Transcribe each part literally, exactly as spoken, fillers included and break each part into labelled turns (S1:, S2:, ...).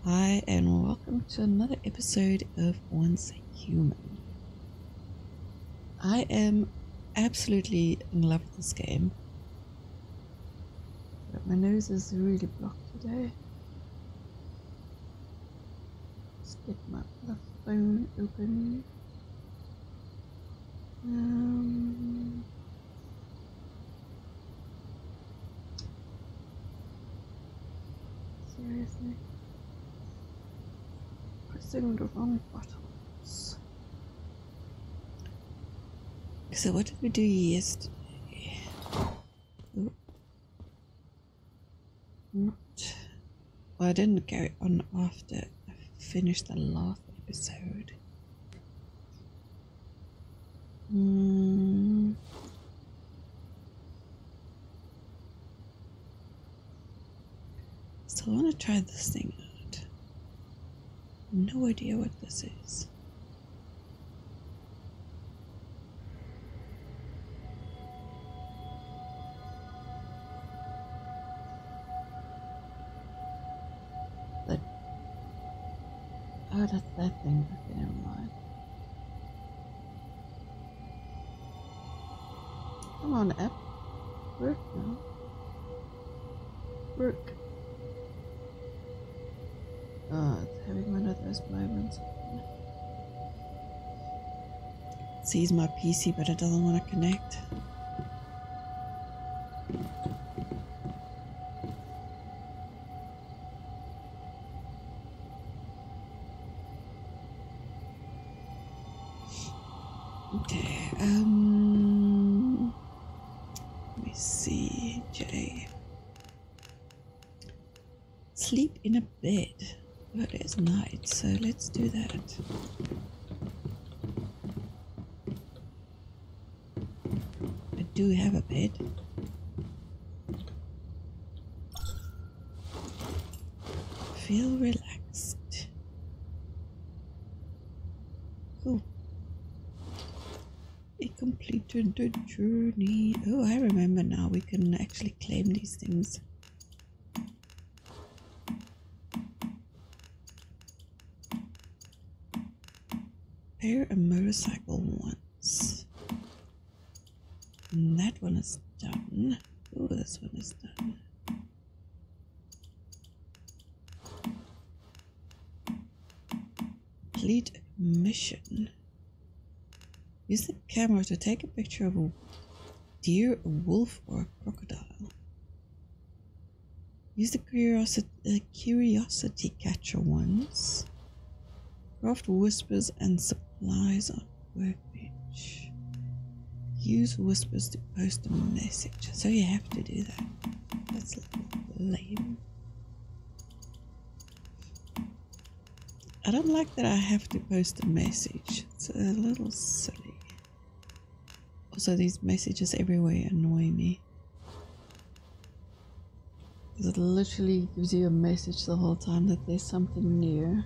S1: Hi and welcome to another episode of Once Human. I am absolutely in love with this game, but my nose is really blocked today. Let's get my other phone open. Um, seriously. Pressing the wrong buttons. So what did we do yesterday? Oh. Not. Well, I didn't carry on after I finished the last episode. Hmm. So I want to try this thing out. No idea what this is. But oh, that's that thing. Okay, never mind. Come on, app. Work now. Work. Oh, it's having one of those moments. It sees my P C, but it doesn't want to connect. Okay, um, let me see, J. Sleep in a bed. Oh, it is night, so let's do that. I do have a bed. Feel relaxed. Cool. We completed the journey. Oh, I remember now. We can actually claim these things. Repair a motorcycle once. And that one is done. Oh, this one is done. Complete a mission. Use the camera to take a picture of a deer, a wolf, or a crocodile. Use the curiosity, uh, curiosity catcher once. Craft whispers and supplies on workbench. Use whispers to post a message. So you have to do that. That's a little lame. I don't like that I have to post a message. It's a little silly. Also, these messages everywhere annoy me. Because it literally gives you a message the whole time that there's something new.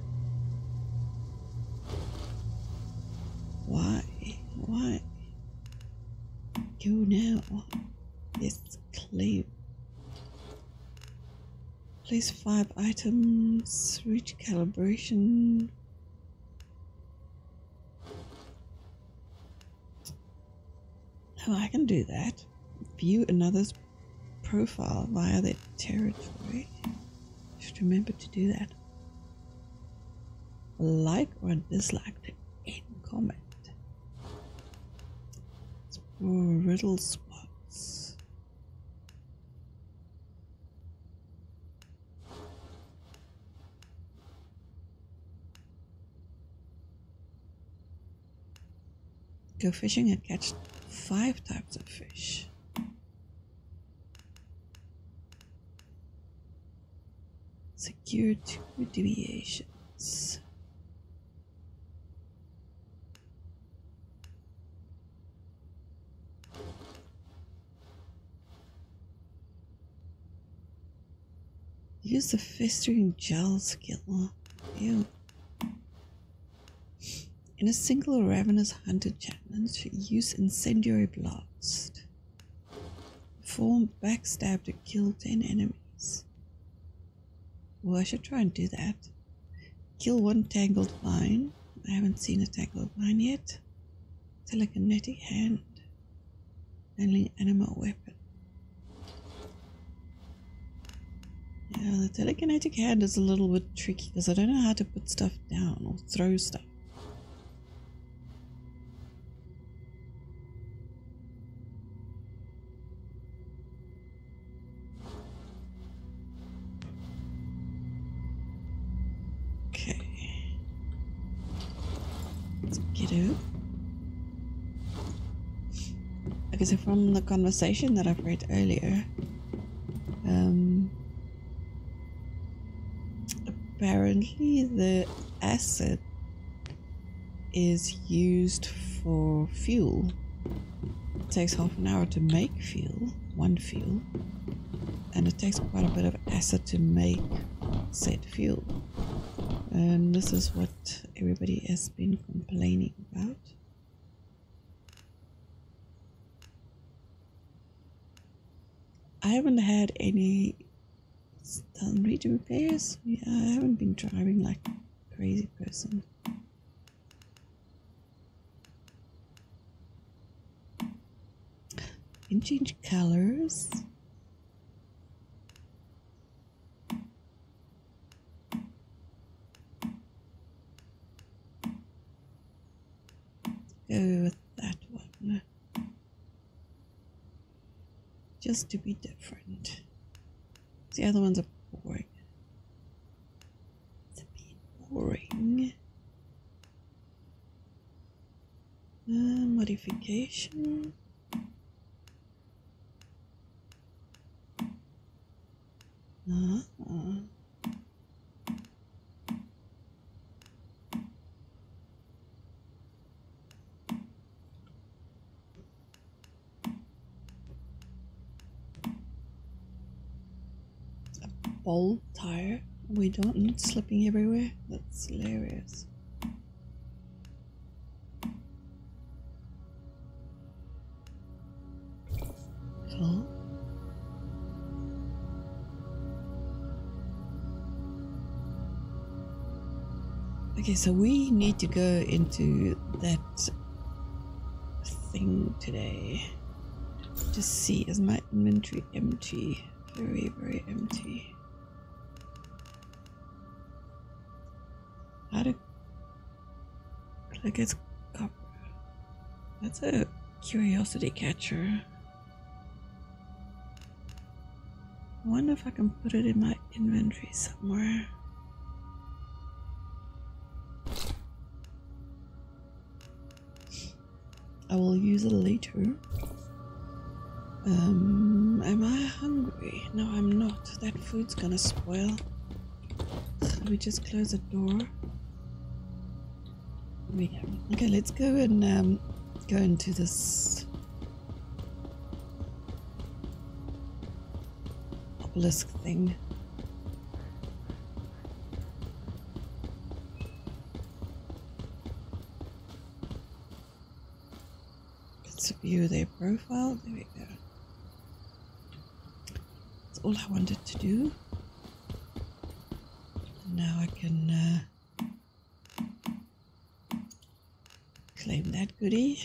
S1: Why? Why? Go now. Yes, claim. Place five items. Reach calibration. Oh, I can do that. View another's profile via their territory. Just remember to do that. Like or dislike to end comment. Explore riddle spots. Go fishing and catch five types of fish. Secure two deviations. Use the festering gel skill. Ew. In a single ravenous hunter challenge, use incendiary blast. Perform backstab to kill ten enemies. Well, I should try and do that. Kill one tangled vine. I haven't seen a tangled vine yet. Telekinetic hand. Handling animal weapon. Yeah, the telekinetic hand is a little bit tricky because I don't know how to put stuff down or throw stuff. Okay. Let's get out. Okay, so from the conversation that I've read earlier, um, apparently the acid is used for fuel. It takes half an hour to make fuel, one fuel, and it takes quite a bit of acid to make said fuel. And this is what everybody has been complaining about. I haven't had any unread repairs. Yeah, I haven't been driving like a crazy person. You can change colors. Go with that one. Just to be different. The other ones are boring. It's a bit boring. Uh, modification. Uh -huh. Bold tire. We don't need slipping everywhere. That's hilarious. Cool. Okay, so we need to go into that thing today to see, is my inventory empty? Very, very empty. How to click its copper. That's a curiosity catcher. I wonder if I can put it in my inventory somewhere. I will use it later. Um, am I hungry? No, I'm not. That food's gonna spoil. Should we just close the door? We go. Okay, let's go and um, go into this obelisk thing. Let's view their profile. There we go. That's all I wanted to do. Now I can uh, claim that goodie.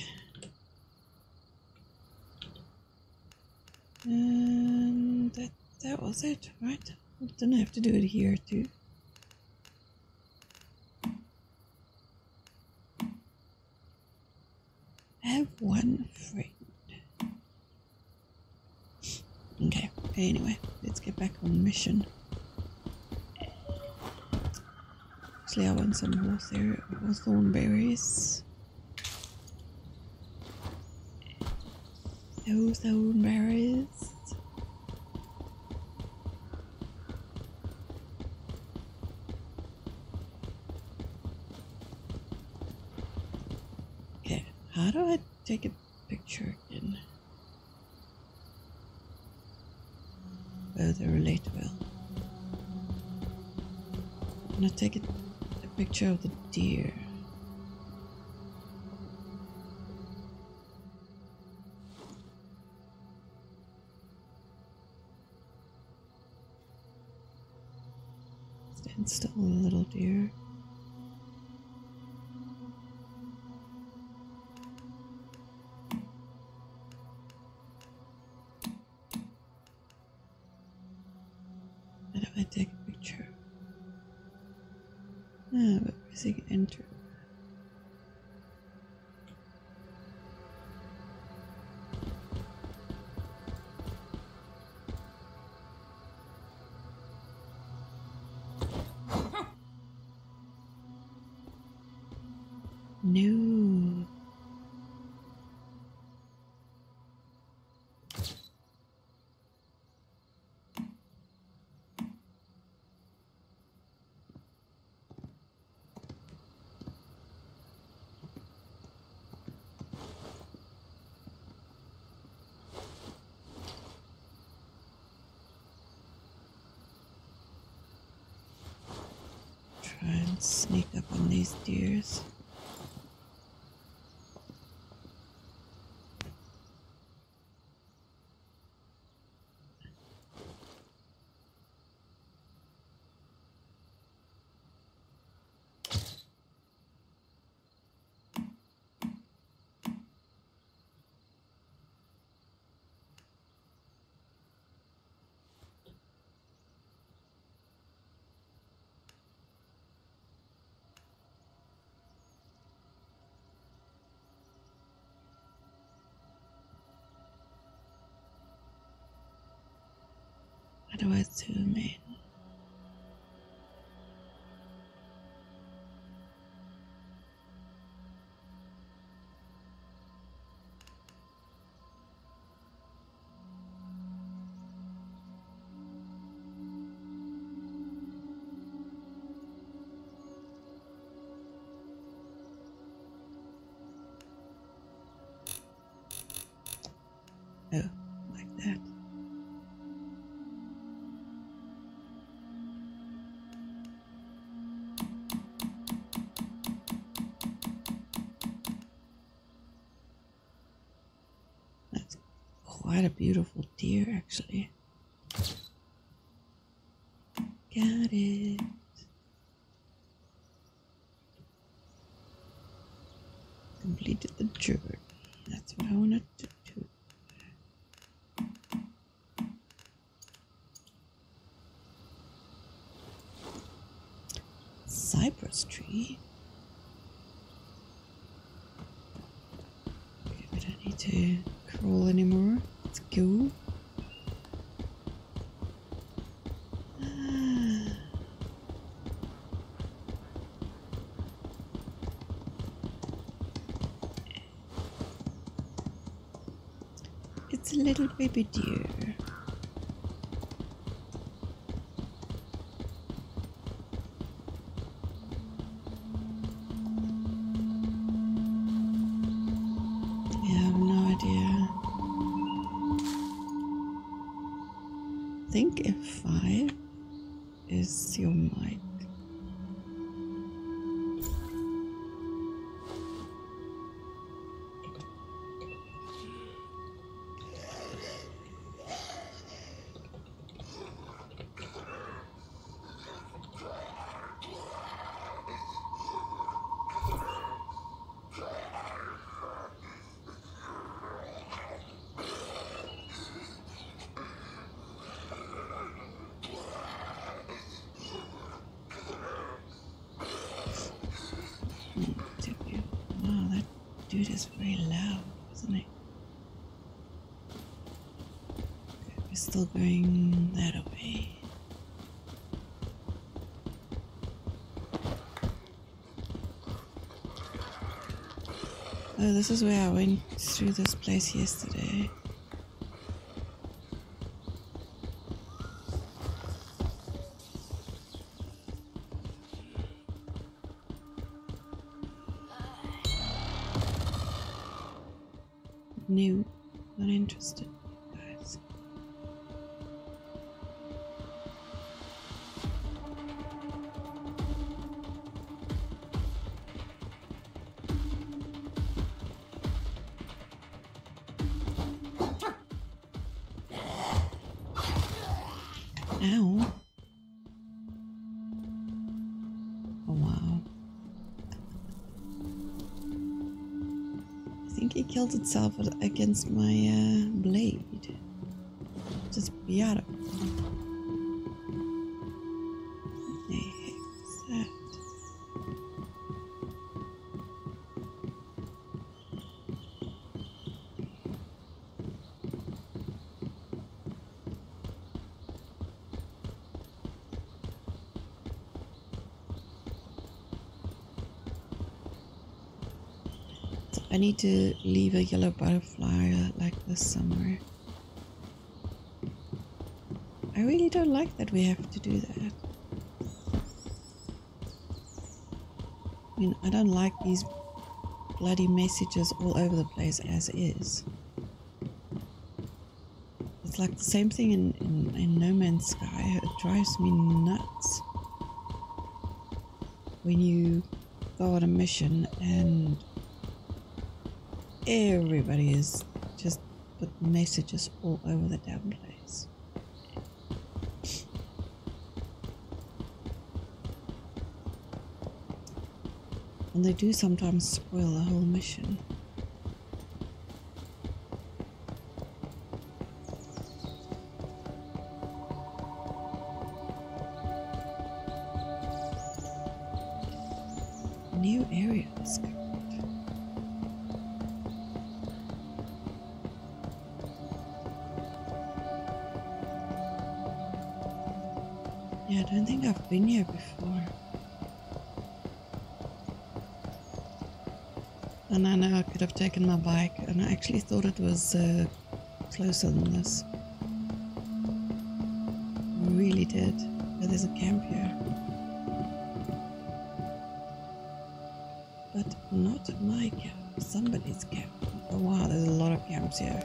S1: And that, that was it, right? I don't have to do it here too. Have one friend. Okay, anyway, let's get back on mission. Actually, I want some horse hawthorn berries. Hawthorn berries. Okay, how do I take a picture again? Oh, they relate well. I'm gonna take a, a picture of the deer. Stand still, little deer. take a picture. Ah, but pressing enter. No. Try and sneak up on these deers. How do I zoom in? Oh, like that. That's quite a beautiful deer, actually. Got it. Completed the journey. That's what I wanted to do. Cypress tree. Okay, we don't need to crawl anymore. Let's go. Ah. It's a little baby deer. I think F five is your mic. Wow, that dude is very loud, isn't he? Okay, we're still going that way. Oh, this is where I went through this place yesterday. No, not interested, guys. Ow. Oh, wow. I think it killed itself against my uh, blade. Just be out of it. I need to leave a yellow butterfly like this somewhere. I really don't like that we have to do that. I mean, I don't like these bloody messages all over the place as is. It's like the same thing in, in, in No Man's Sky. It drives me nuts when you go on a mission and everybody is just put messages all over the damn place. And they do sometimes spoil the whole mission. New area discovered. Yeah, I don't think I've been here before. And I know I could have taken my bike, and I actually thought it was uh, closer than this. I really did. But there's a camp here. But not my camp, somebody's camp. Oh wow, there's a lot of camps here.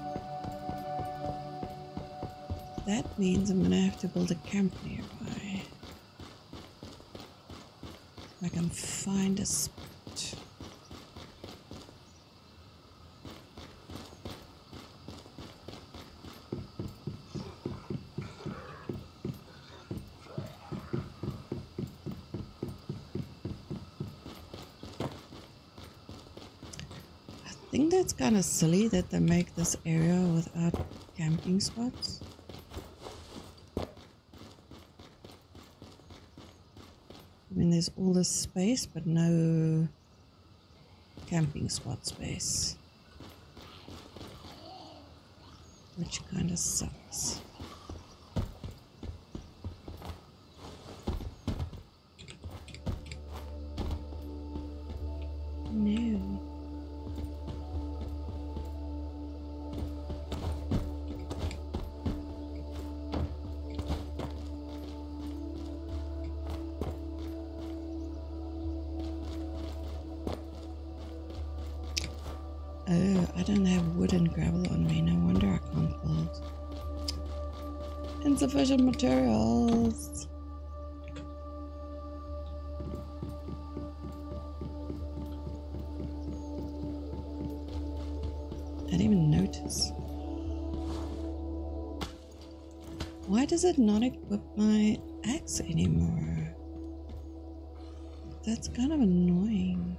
S1: That means I'm gonna have to build a camp nearby. I can find a spot. I think that's kind of silly that they make this area without camping spots. I mean, there's all this space, but no camping spot space, which kind of sucks. No. Oh, I don't have wood and gravel on me, no wonder I can't build. Insufficient materials. I didn't even notice. Why does it not equip my axe anymore? That's kind of annoying.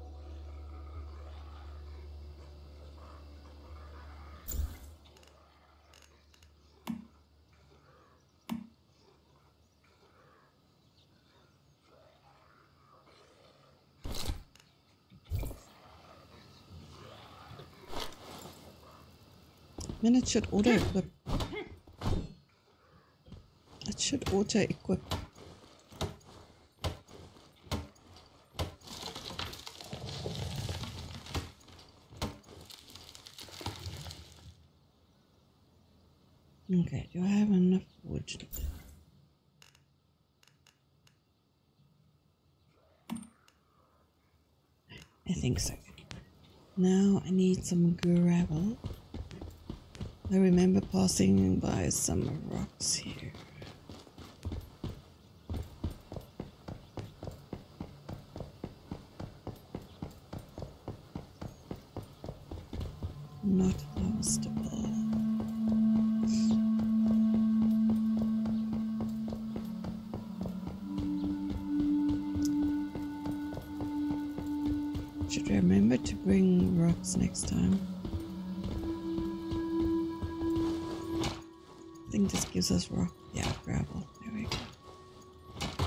S1: Then it should auto equip. It should auto equip. Okay, do I have enough wood? I think so. Now I need some gravel. I remember passing by some rocks here. Not harvestable. Should remember to bring rocks next time. I think this gives us rock. Yeah, gravel. There we go.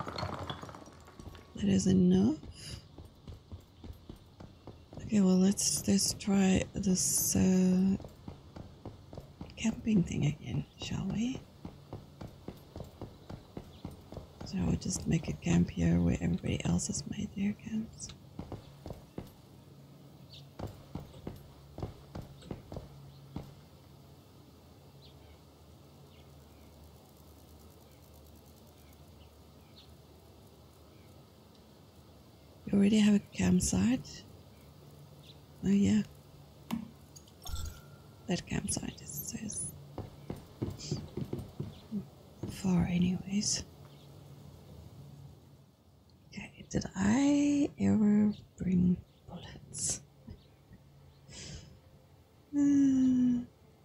S1: That is enough. Okay, well let's let's try this uh, camping thing again, shall we? So I would just make a camp here where everybody else has made their camps. already have a campsite? Oh yeah. That campsite, it says. Far anyways. Okay, did I ever bring bullets? uh,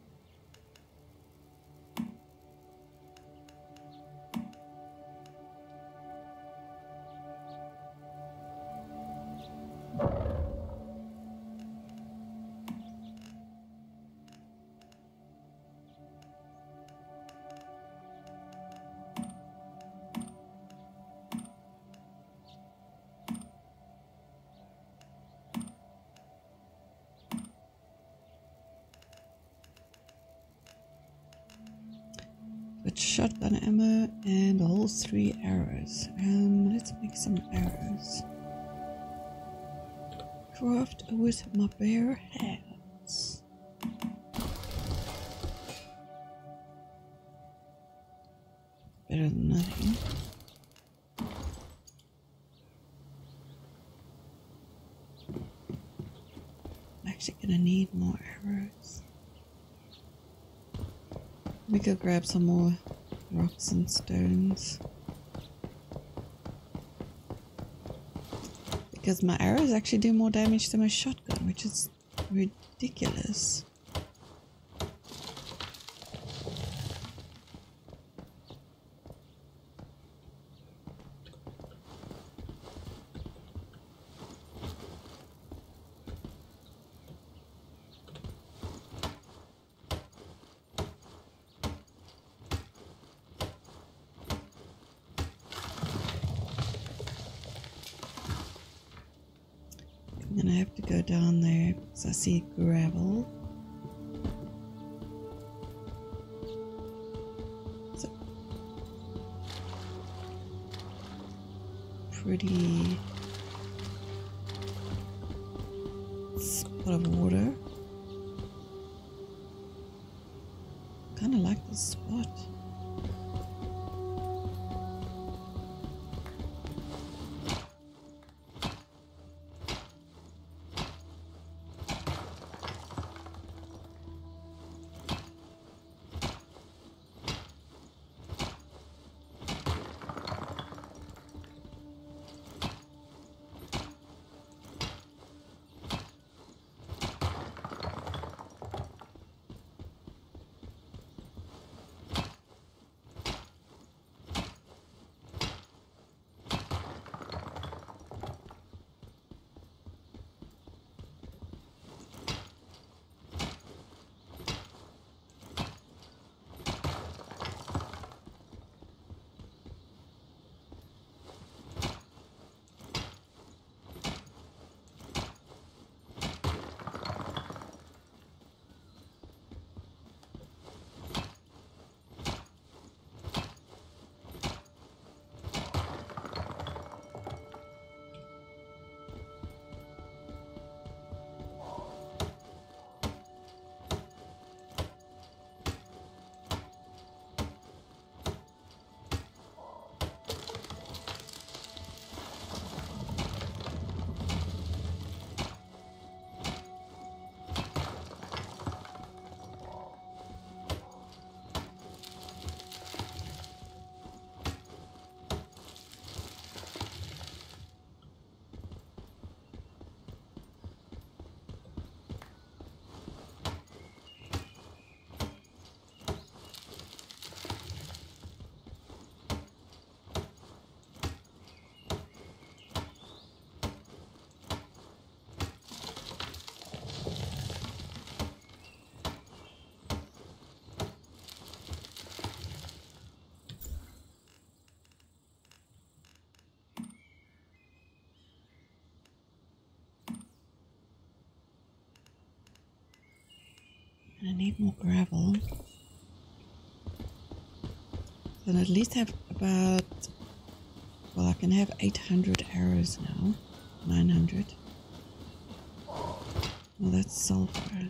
S1: With shotgun ammo and a whole three arrows. Um, let's make some arrows. Craft with my bare hands. Better than nothing. I'm actually gonna need more arrows. We could grab some more rocks and stones. Because my arrows actually do more damage than my shotgun, which is ridiculous. I'm gonna have to go down there because I see gravel. It's a pretty spot of water. Kinda like this spot. And I need more gravel. Then at least have about, well, I can have eight hundred arrows now. nine hundred. Well, that's sulfur.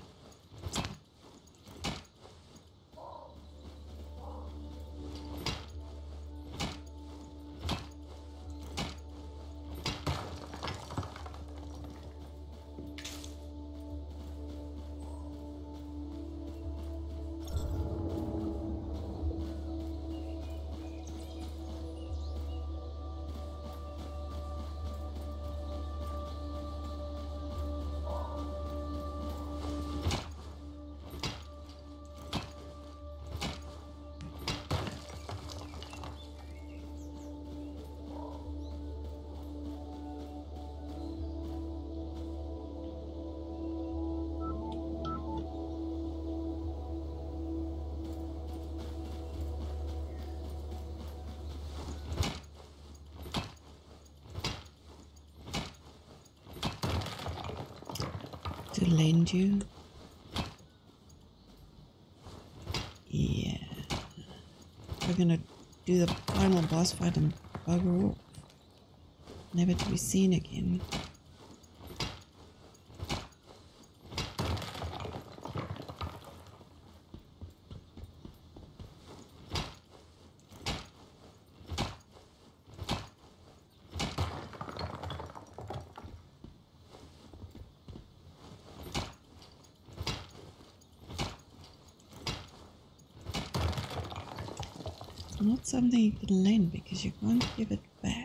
S1: to lend you. Yeah. We're gonna do the final boss fight and bugger off. Never to be seen again. Not something you can lend because you can't give it back.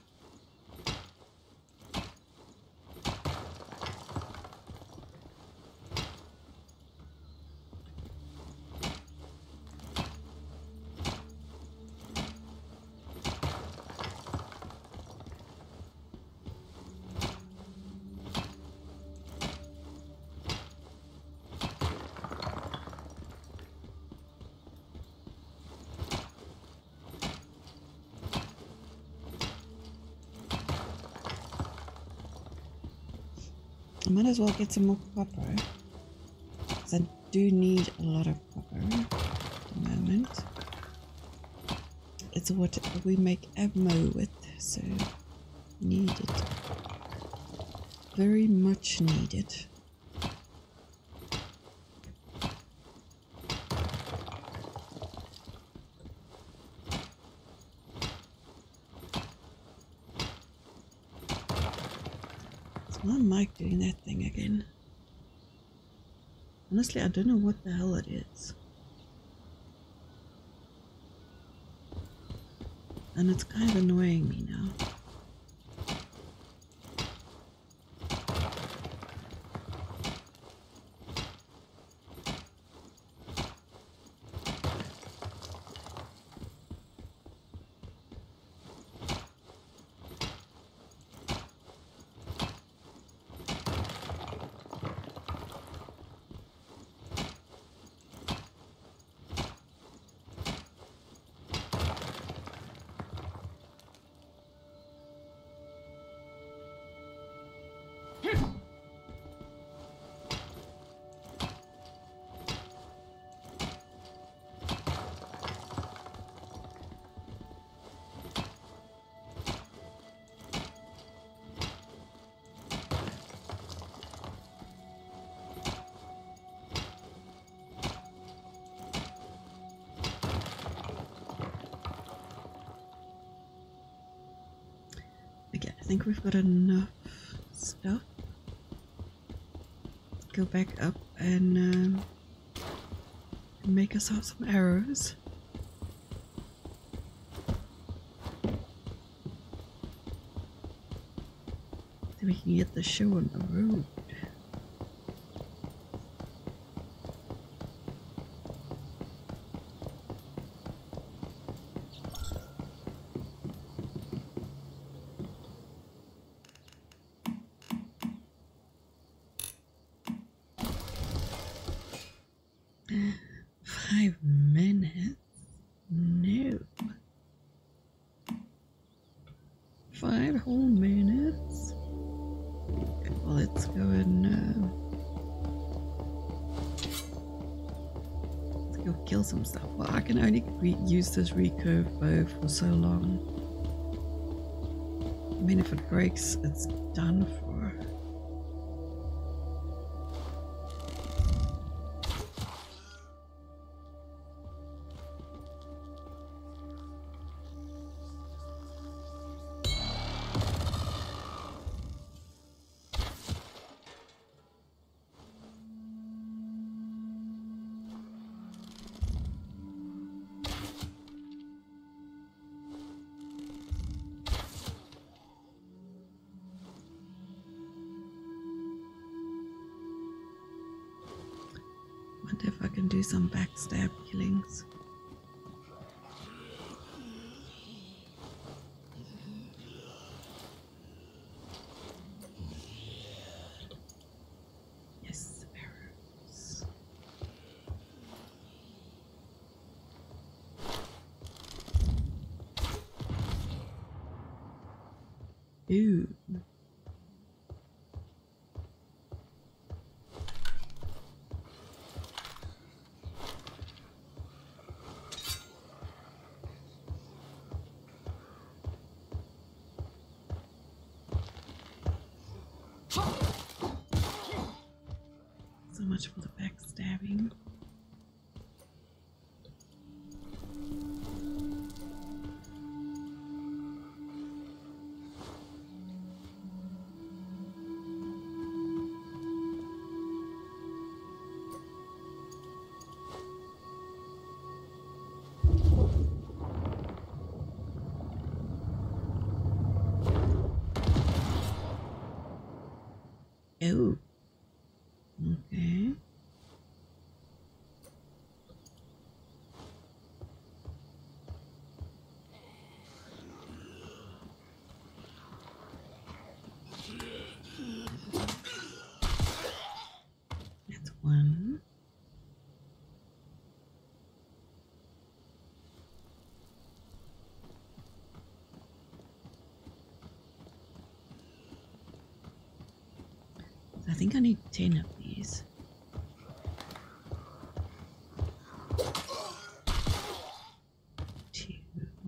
S1: I might as well get some more copper, because I do need a lot of copper at the moment. It's what we make ammo with, so need it. Very much needed. Why am I doing that thing again? Honestly, I don't know what the hell it is. And it's kind of annoying me now. Okay, I think we've got enough stuff. Go back up and um, make ourselves some arrows. Then we can get the show on the road. Five minutes? No. Five whole minutes? Okay, well, let's go and uh, let's go kill some stuff. Well, I can only re use this recurve bow for so long. I mean, if it breaks, it's done for. Wonder if I can do some backstab killings. Yes, arrows. Ooh. much for the backstabbing. Oh, okay. That's one. I think I need ten of these. Two.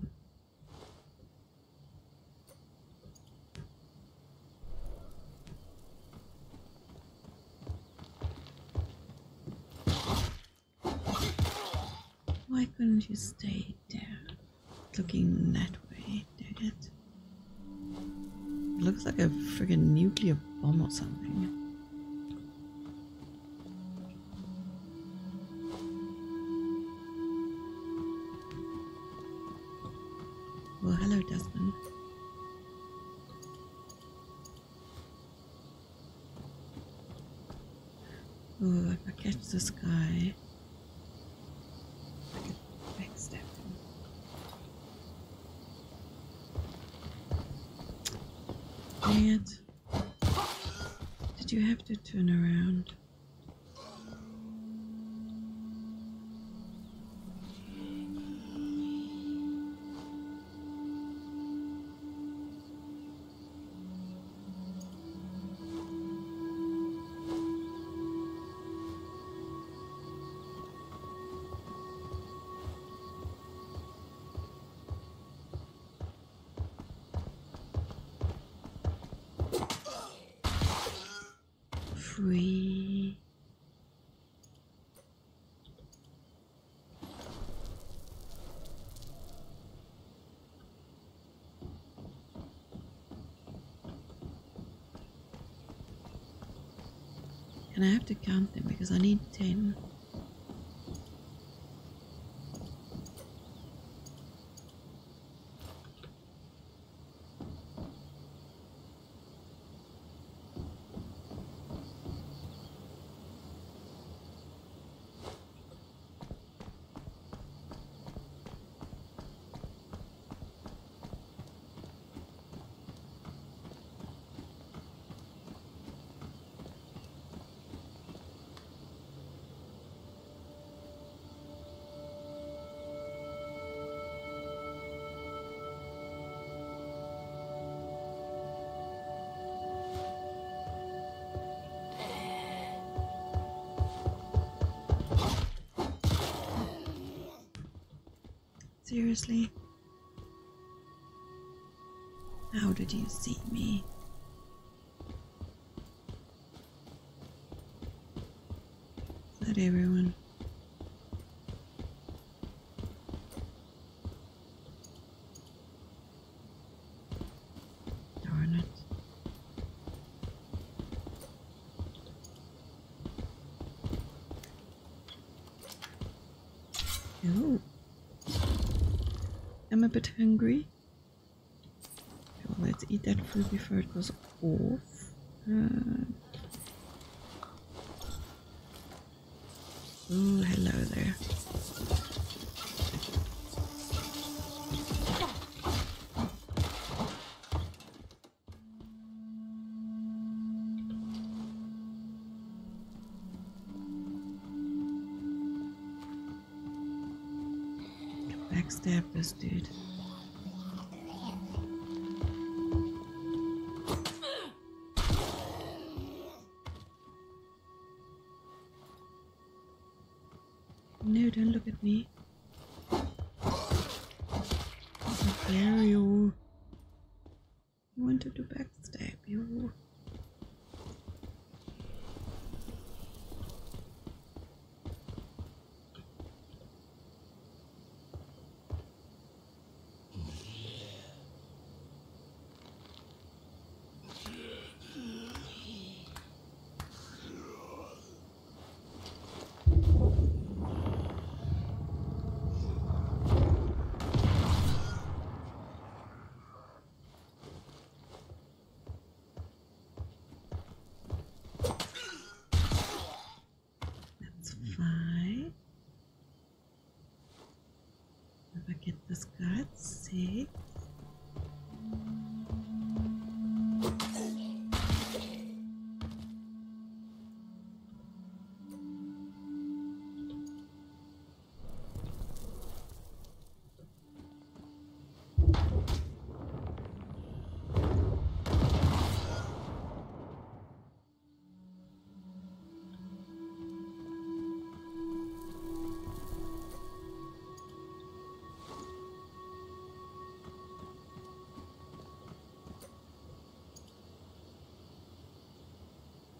S1: Why couldn't you stay there? Looking that way, did it? It looks like a friggin' nuclear bomb or something. Well, hello, Desmond. Oh, if I catch this guy, I could backstab him. Dang it. Did you have to turn around? Free. And I have to count them because I need ten. Seriously? How did you see me? Is that everyone? Darn it. Oh. I'm a bit hungry. Okay, well, let's eat that food before it goes off. Uh, oh, hello there. Backstab this dude. No, don't look at me. How dare you? I wanted to backstab you.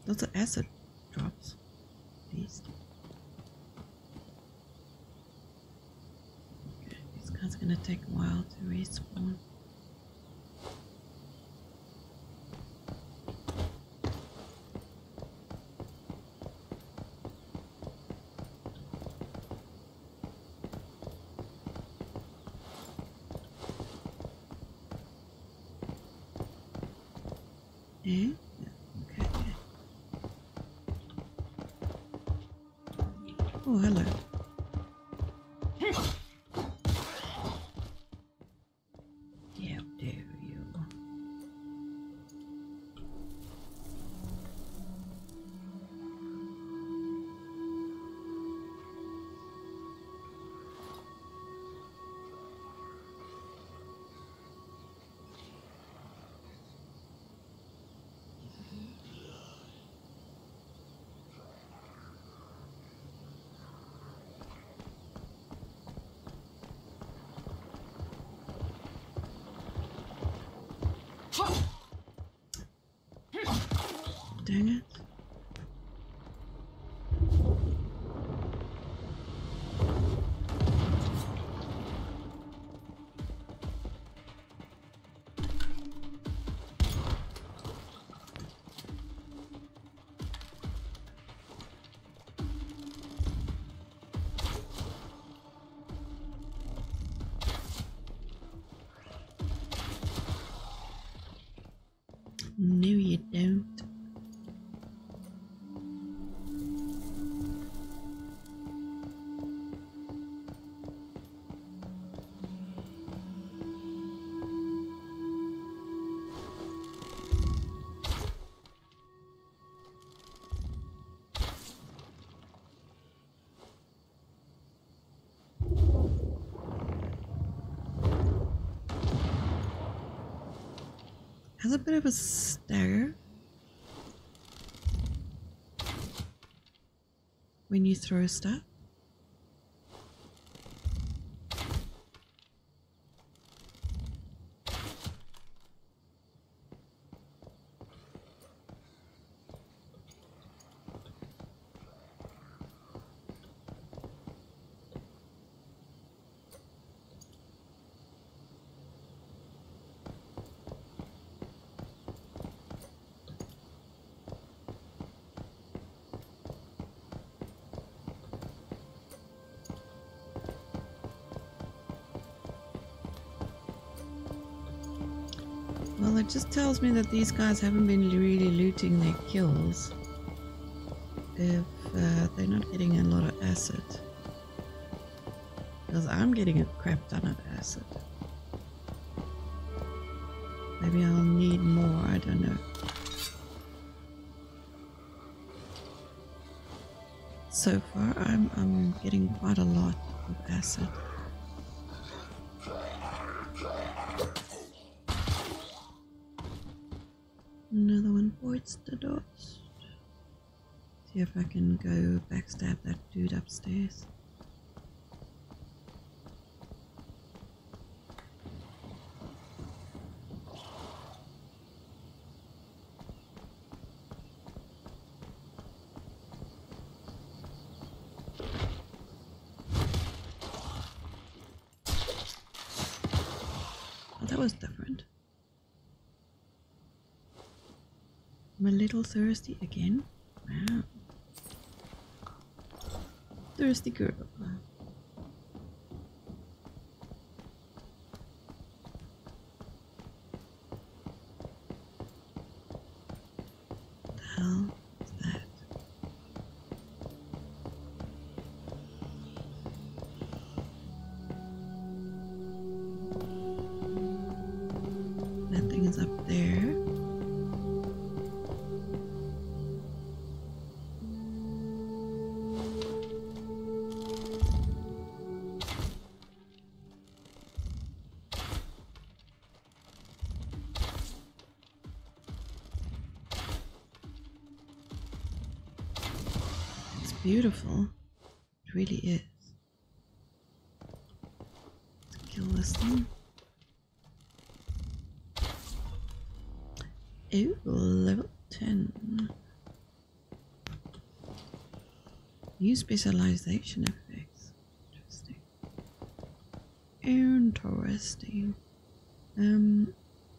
S1: Lots of acid drops. Beast. Okay, these guys are gonna take a while to respawn. Yeah. Okay. Oh, hello. Yeah, dare you. Dang it. No, you don't. Has a bit of a stagger when you throw stuff. Well, it just tells me that these guys haven't been really looting their kills if uh, they're not getting a lot of acid. Because I'm getting a crap ton of acid. Maybe I'll need more, I don't know. So far, I'm, I'm getting quite a lot of acid. Another one bites the dust. See if I can go backstab that dude upstairs. Oh, that was different. I'm a little thirsty again. Wow. Thirsty girl. What the hell is that? That thing is up there. Beautiful. It really is. Let's kill this thing. Oh, level ten. New specialization effects. Interesting. Interesting. Um.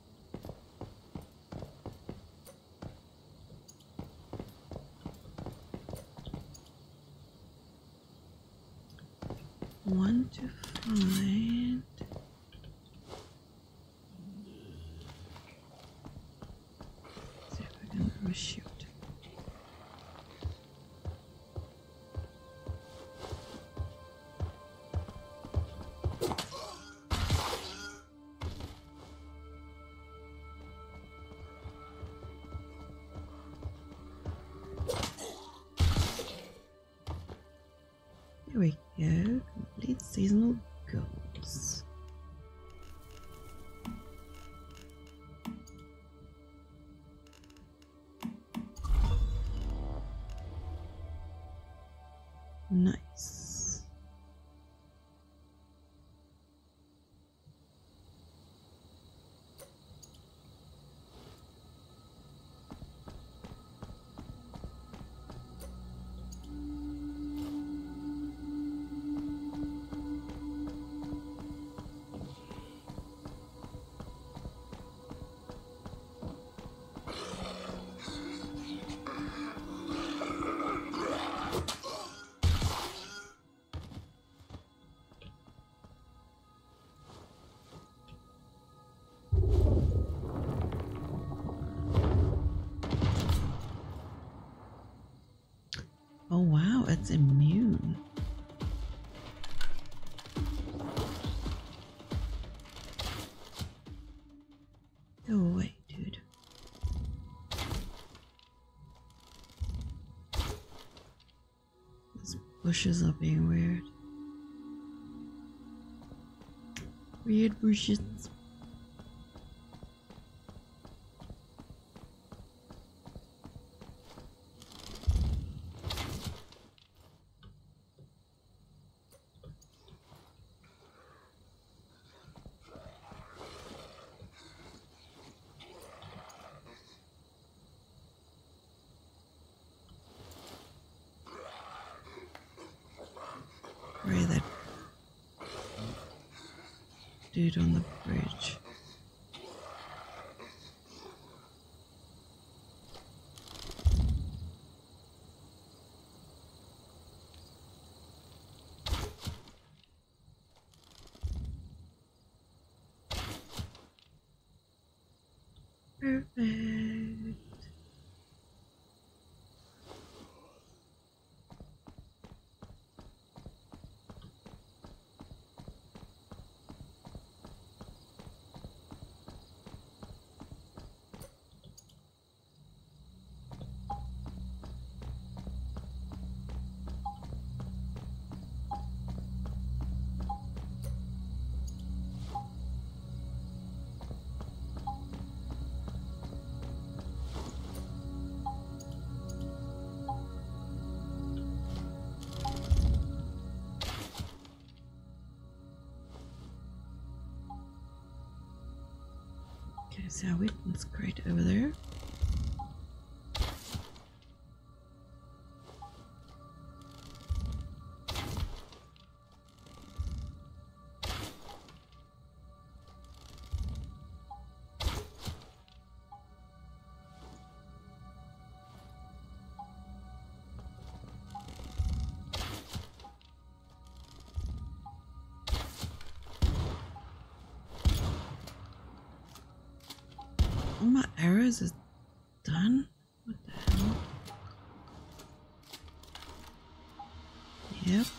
S1: One to find. Let's see if I can oh, shoot. There we go. Complete seasonal goals. Nice. Oh wow, it's immune. Go away, dude. These bushes are being weird. Weird bushes. Pray that dude on the bridge. Perfect. Okay, so our weapons crate over there. All my arrows is done? What the hell? Yep.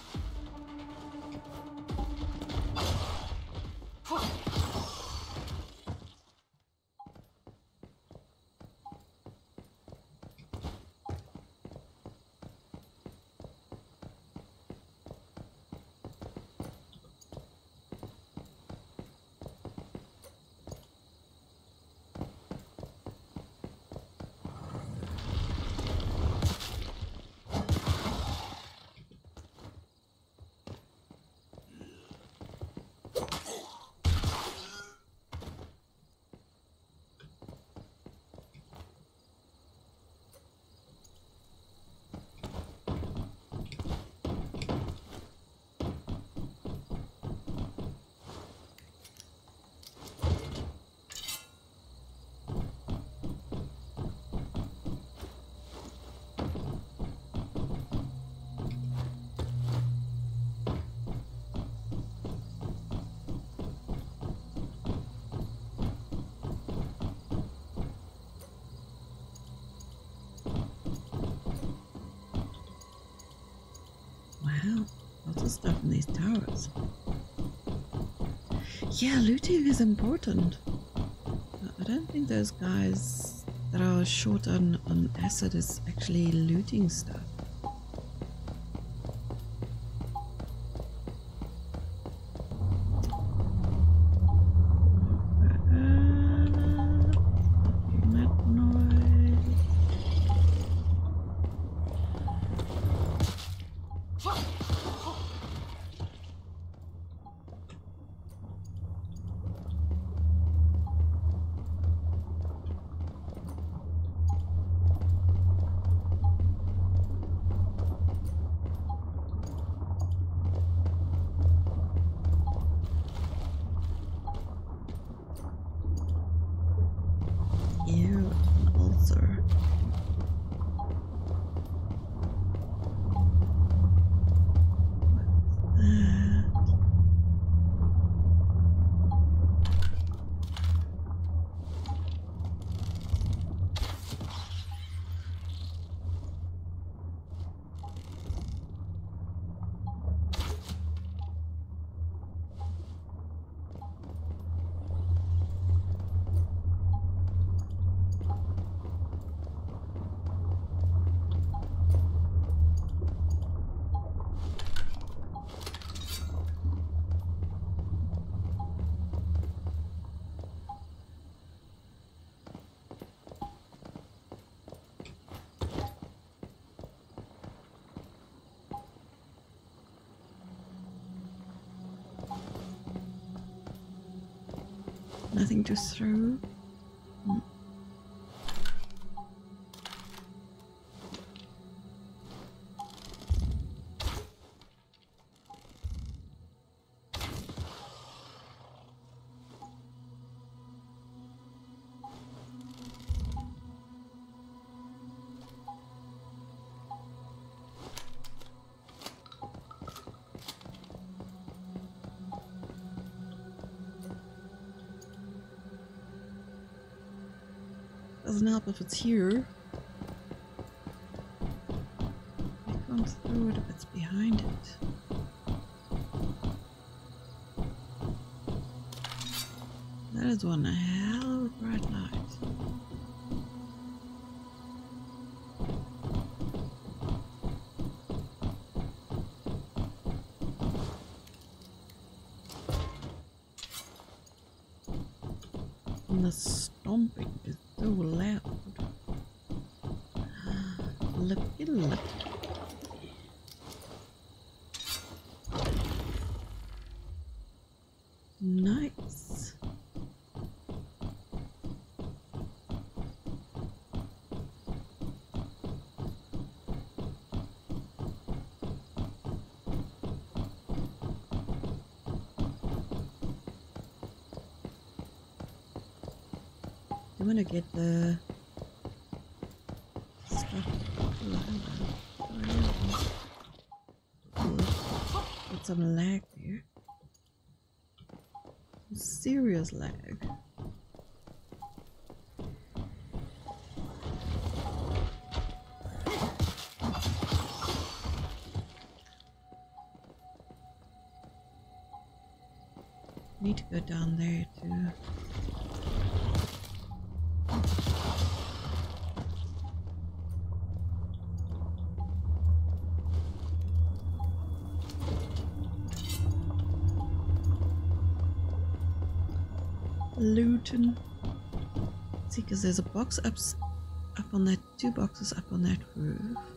S1: of stuff in these towers. Yeah, looting is important. I don't think those guys that are short on, on acid is actually looting stuff. Nothing to throw. Hmm. Doesn't help if it's here. I can't throw it if it's behind it. That is one hell of a bright light. And the stomping is so loud. Lippy lip. Nice. I'm gonna get the stuff. Get some lag there. Serious lag. Need to go down there too. Looting. See, because there's a box up, up on that, two boxes up on that roof.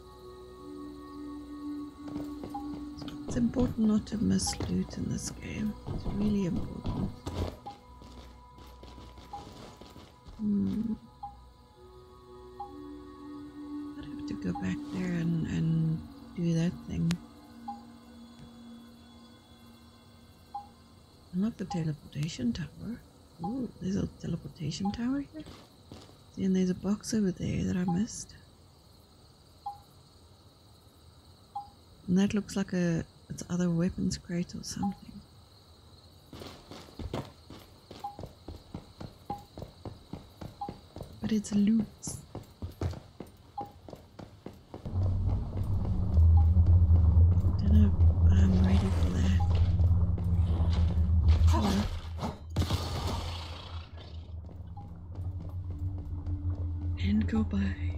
S1: So it's important not to miss loot in this game. It's really important. Hmm. I'd have to go back there and, and do that thing. Unlock the teleportation tower. Ooh, there's a teleportation tower here. See, and there's a box over there that I missed. And that looks like a it's either a weapons crate or something. But it's loot. Don't know if I'm ready by.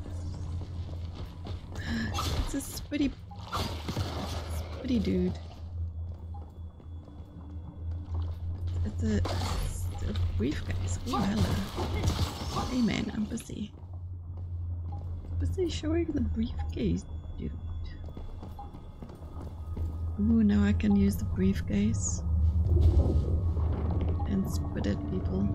S1: It's a spitty, spitty dude. It's a, it's a briefcase. Oh, hello. Hey man, I'm busy. Busy showing the briefcase, dude. Ooh, now I can use the briefcase and spit at people.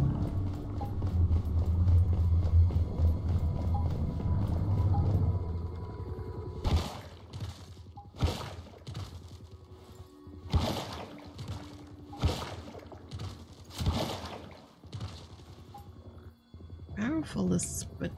S1: Powerful, this spit.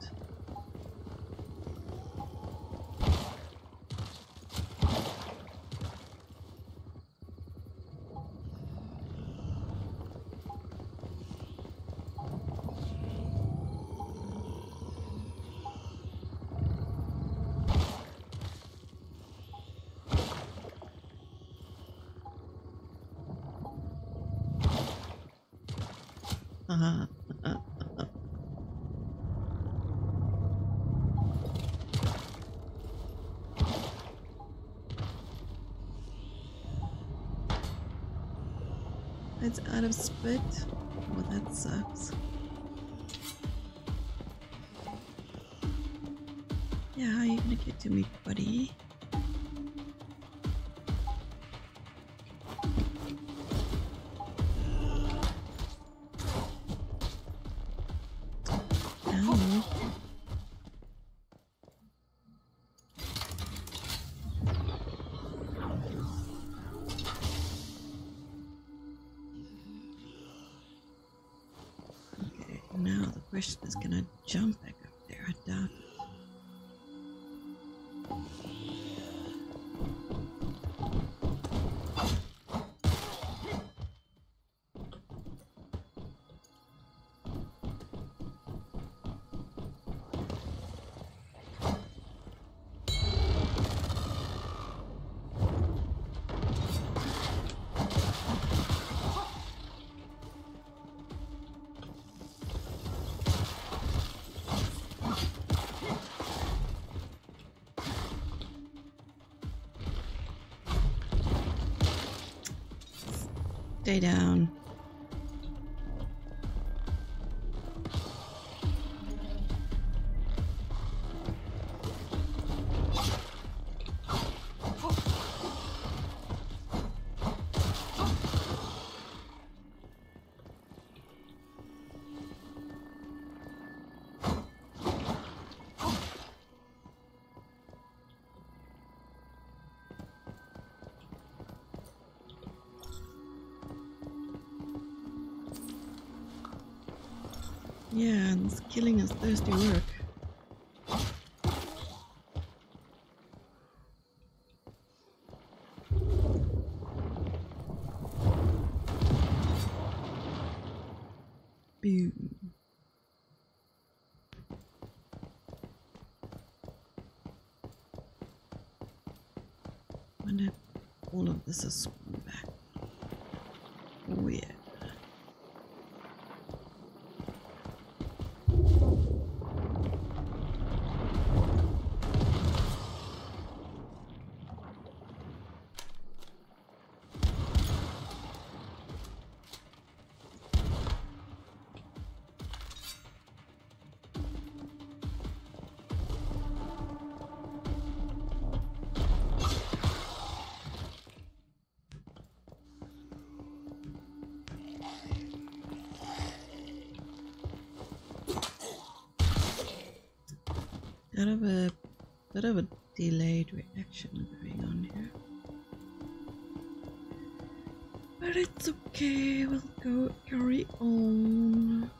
S1: Uh-huh. Uh, uh, uh. It's out of spit. Oh, that sucks. Yeah, how are you gonna get to me, buddy? Now the question is, can I jump back up there? I doubt it. Stay down. Yeah, and this killing is thirsty work. Boom. Wonder if all of this is spawned back. Oh yeah. Bit of a bit of a delayed reaction going on here, but it's okay. We'll go carry on.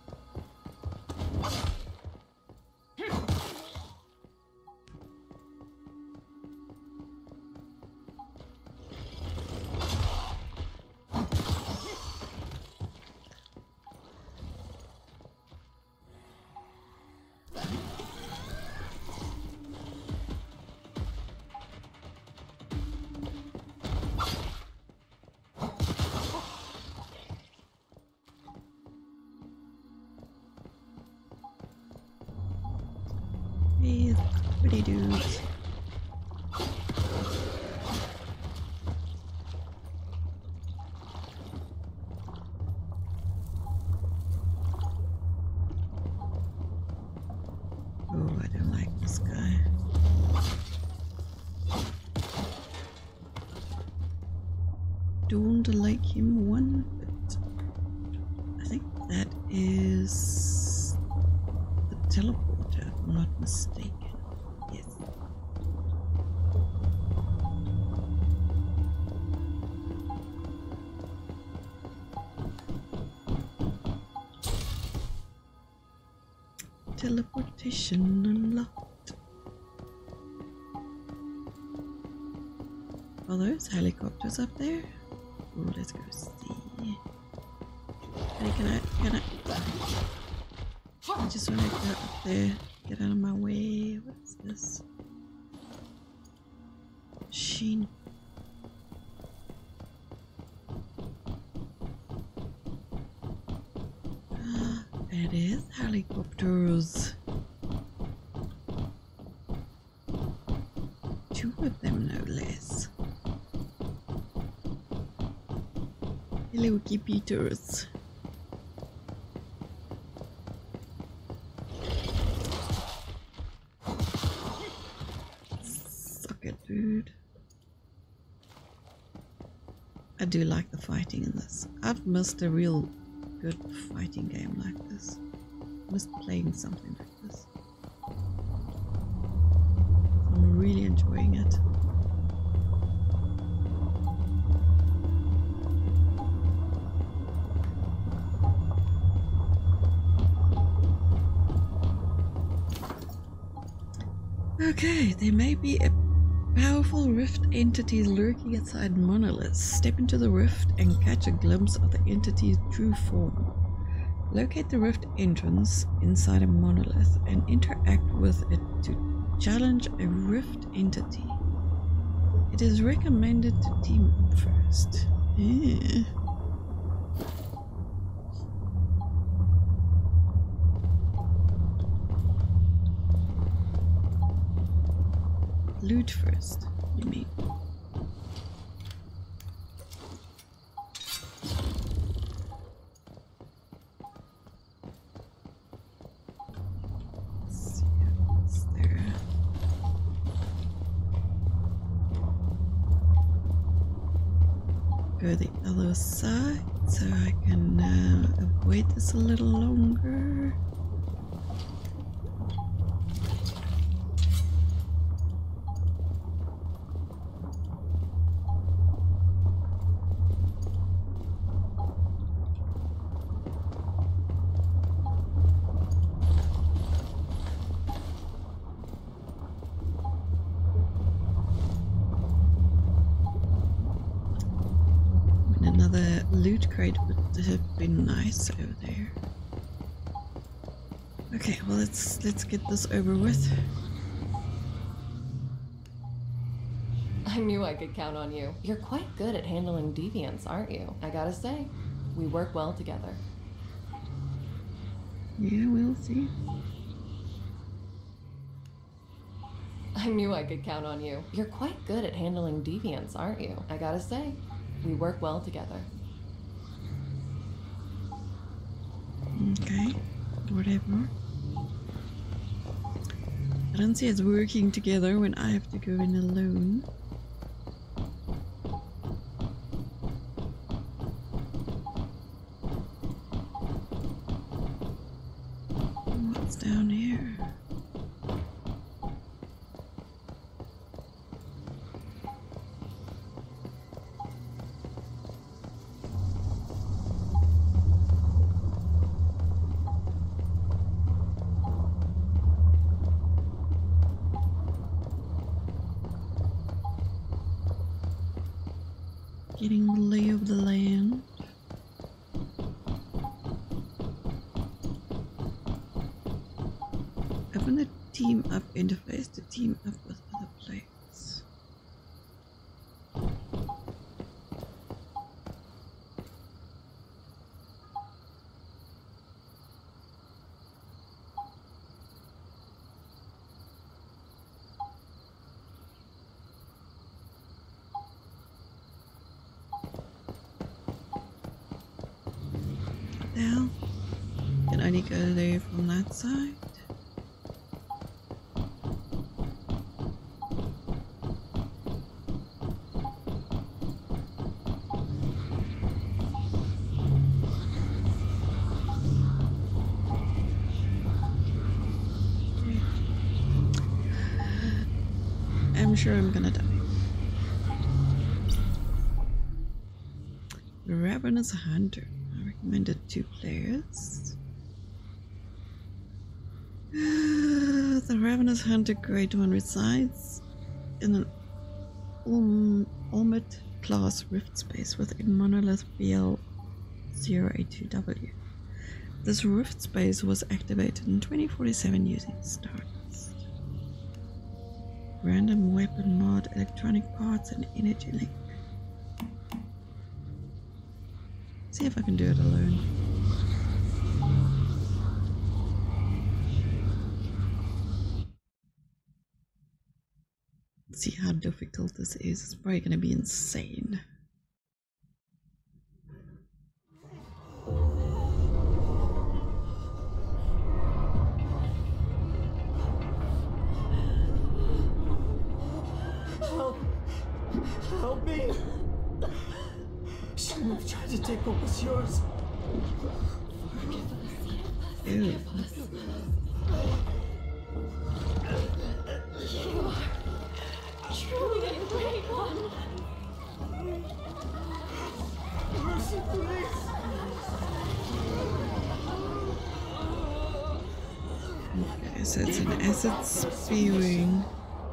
S1: Hey dudes. Oh, I don't like this guy. Don't like him one bit. I think that is the teleporter, if I'm not mistaken. Yes. Teleportation unlocked. Are those helicopters up there? Oh, let's go see. Hey, can I, can I? I just want to go up there. Get out of my way. What is this? Machine. It is helicopters. Two of them, no less. Hello, Keepers. Suck it, dude. I do like the fighting in this. I've missed a real good fighting game like this. Missed playing something like this. I'm really enjoying it. Okay, there may be a powerful rift entity lurking inside monoliths. Step into the rift and catch a glimpse of the entity's true form. Locate the rift entrance inside a monolith and interact with it to challenge a rift entity. It is recommended to team up first. Yeah. Loot first, you mean? Let's see what's there. Go the other side so I can uh, avoid this a little longer. Another loot crate would have been nice over there. Okay, well let's let's get this over with.
S2: I knew I could count on you. You're quite good at handling deviants, aren't you? I gotta say, we work well together.
S1: Yeah, we'll see.
S2: I knew I could count on you. You're quite good at handling deviants, aren't you? I gotta say, we work well together.
S1: Okay, whatever. I don't see us working together when I have to go in alone. What's down here? Getting the lay of the land. Open the team up interface to team up with other players. only go there from that side. I'm sure I'm gonna die. Ravenous Hunter. I recommended two players. The Ravenous Hunter Great One resides in an um, Ulmit class rift space within Monolith B L zero eight two W. This rift space was activated in twenty forty-seven using Stardust. Random weapon mod, electronic parts, and energy link. See if I can do it alone. Let's see how difficult this is. It's probably going to be insane.
S3: Help! Help me! Shouldn't have tried to take what was yours.
S2: Forgive us.
S1: Ew.
S2: Forgive us. You are truly a great one.
S3: Mercy, please!
S1: Okay, so it's an acid spewing.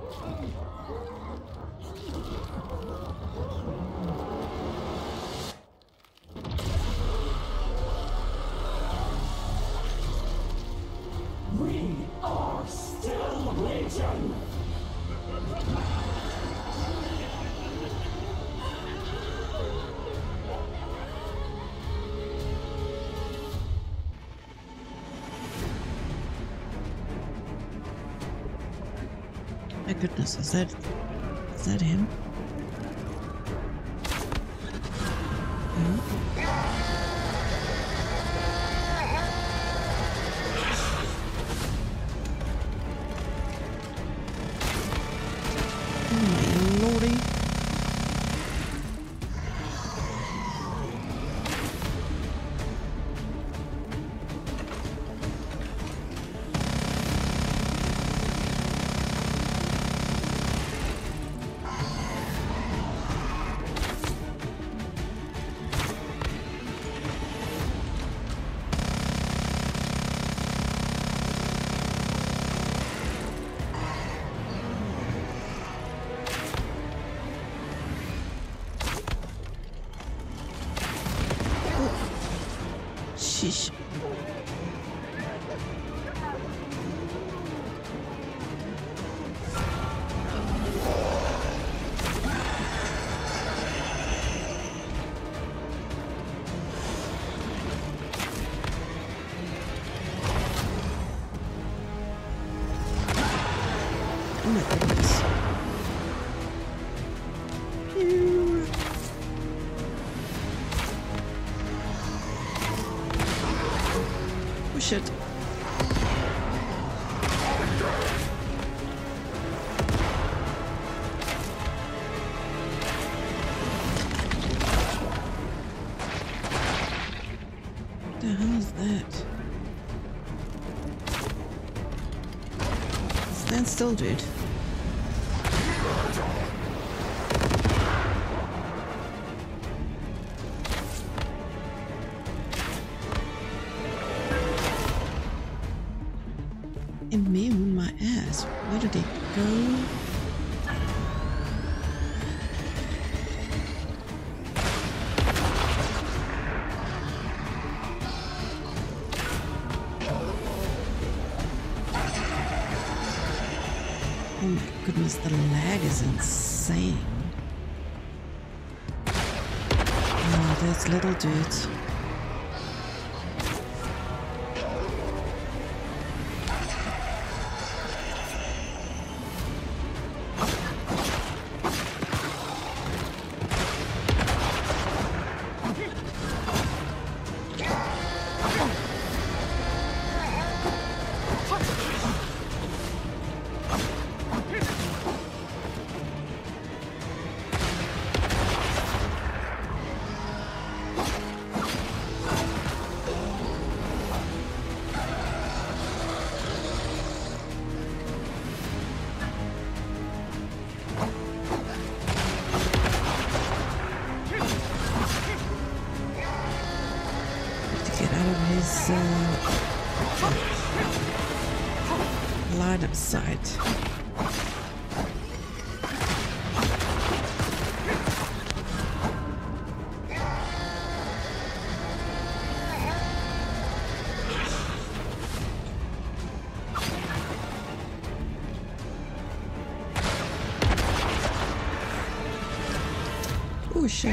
S1: My goodness, is that is that him? No? Oh my lordy. Sheesh. Oh my goodness. Pew. Oh shit. What the hell is that? Stand still, dude. Immune my ass. Where did it go? Oh my goodness, the lag is insane. Oh, there's little dudes. is uh, line of sight. Oh shit.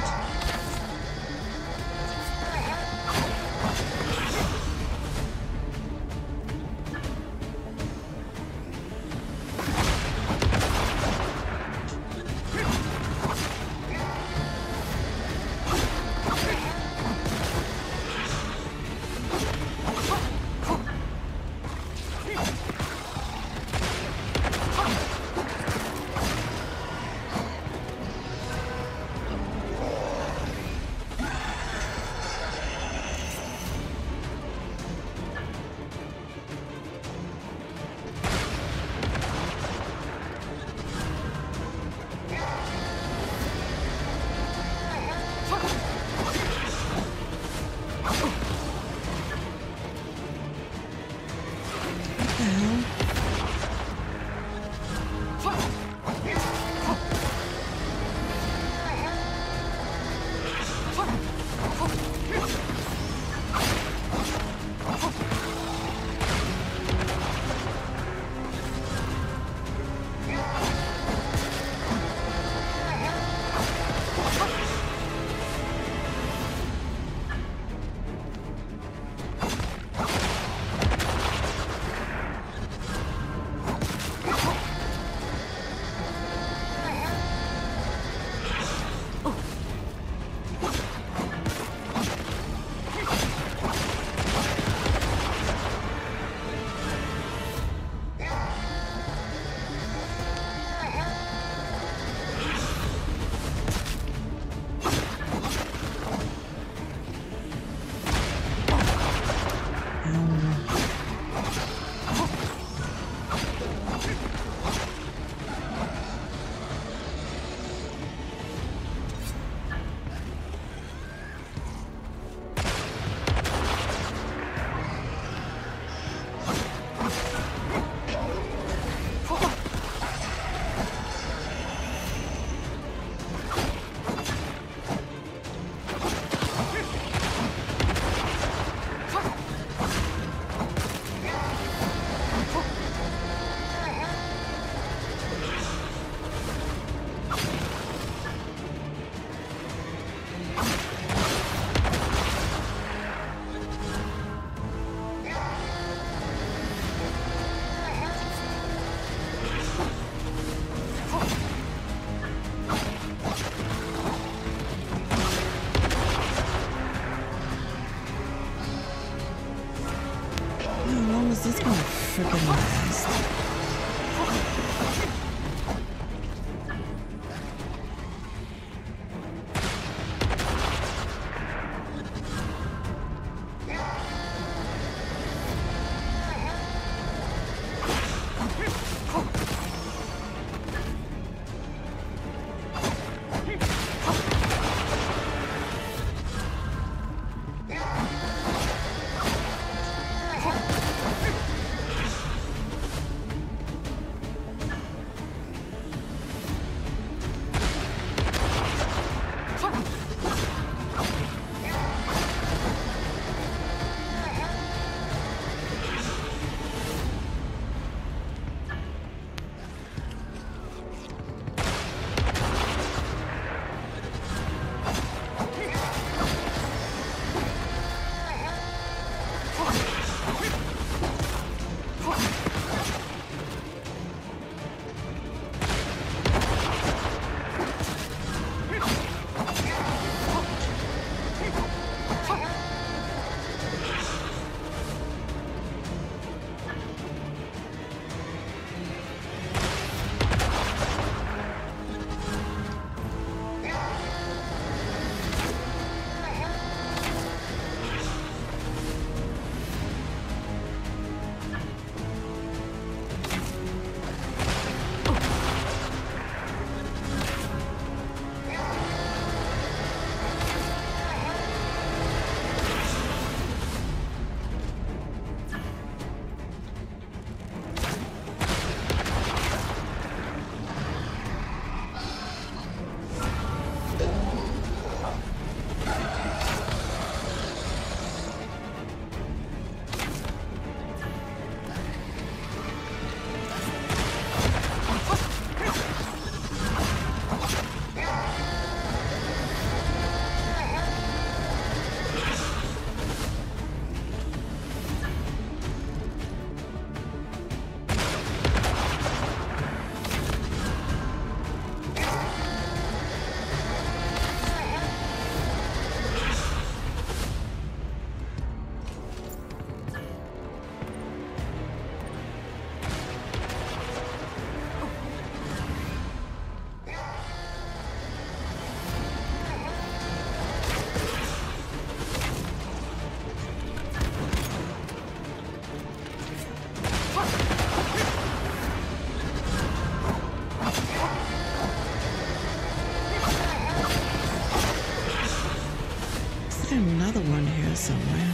S1: somewhere.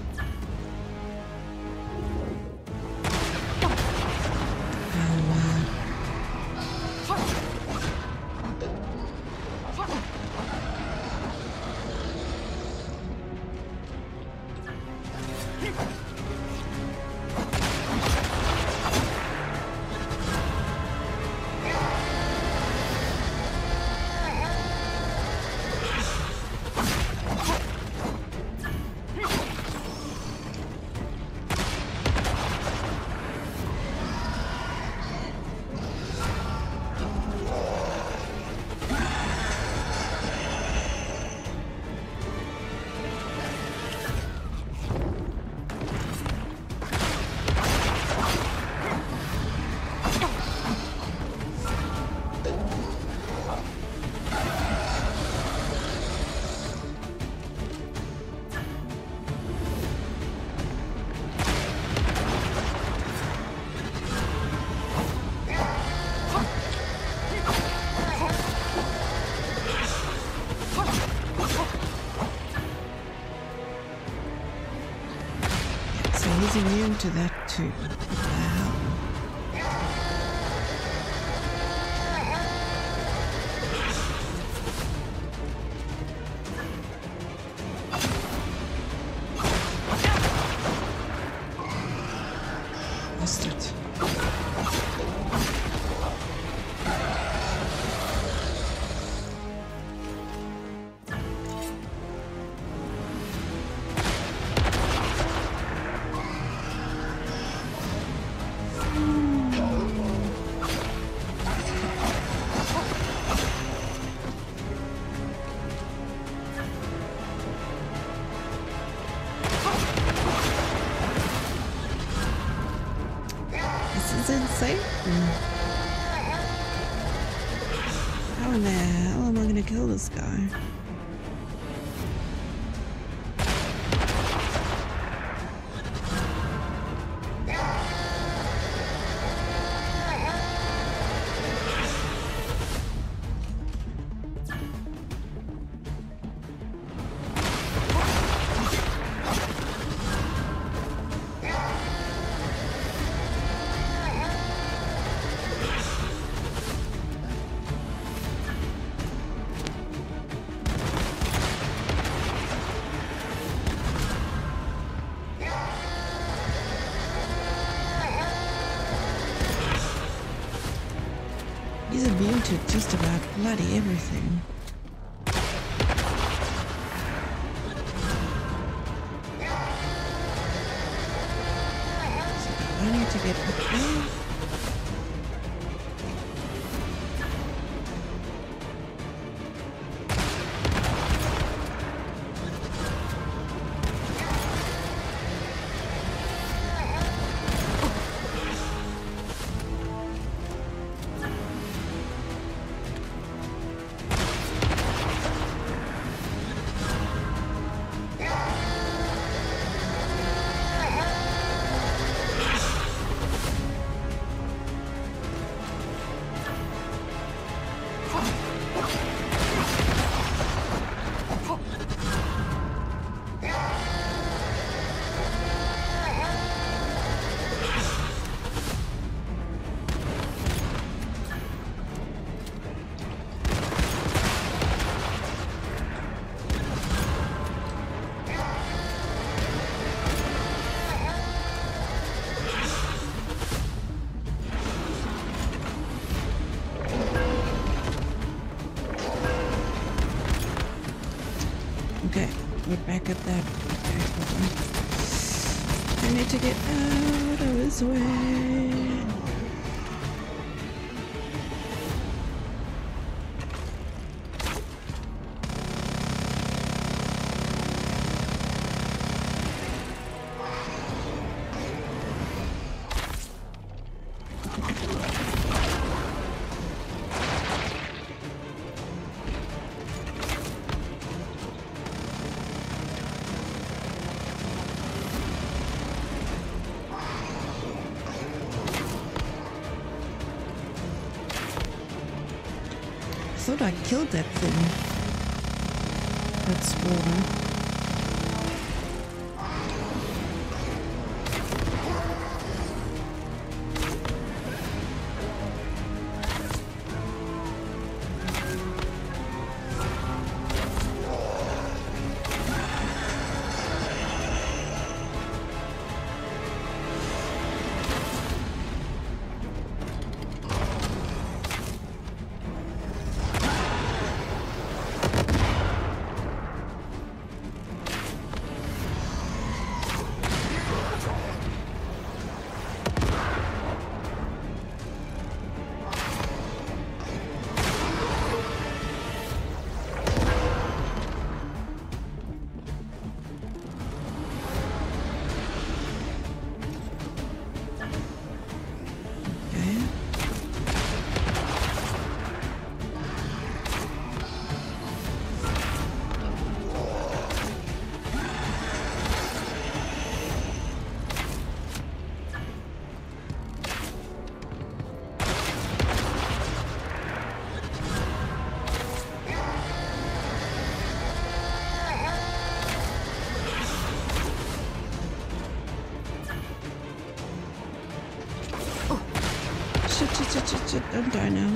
S1: He's immune to that too. Wow. Lost it. Insane. How in the hell am I gonna kill this guy? He's immune to just about bloody everything. So I need to get up there. Okay, we're back up that. Okay, hold on. I need to get out of his way. I thought I killed that thing. That spawner. die now.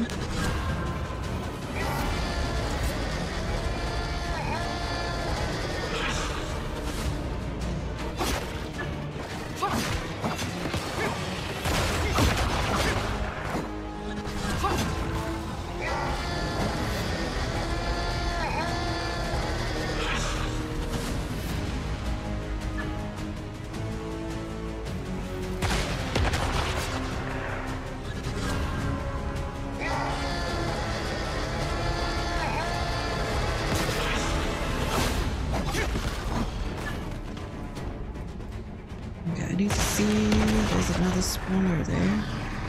S1: Okay, I need to see. There's another spawner there.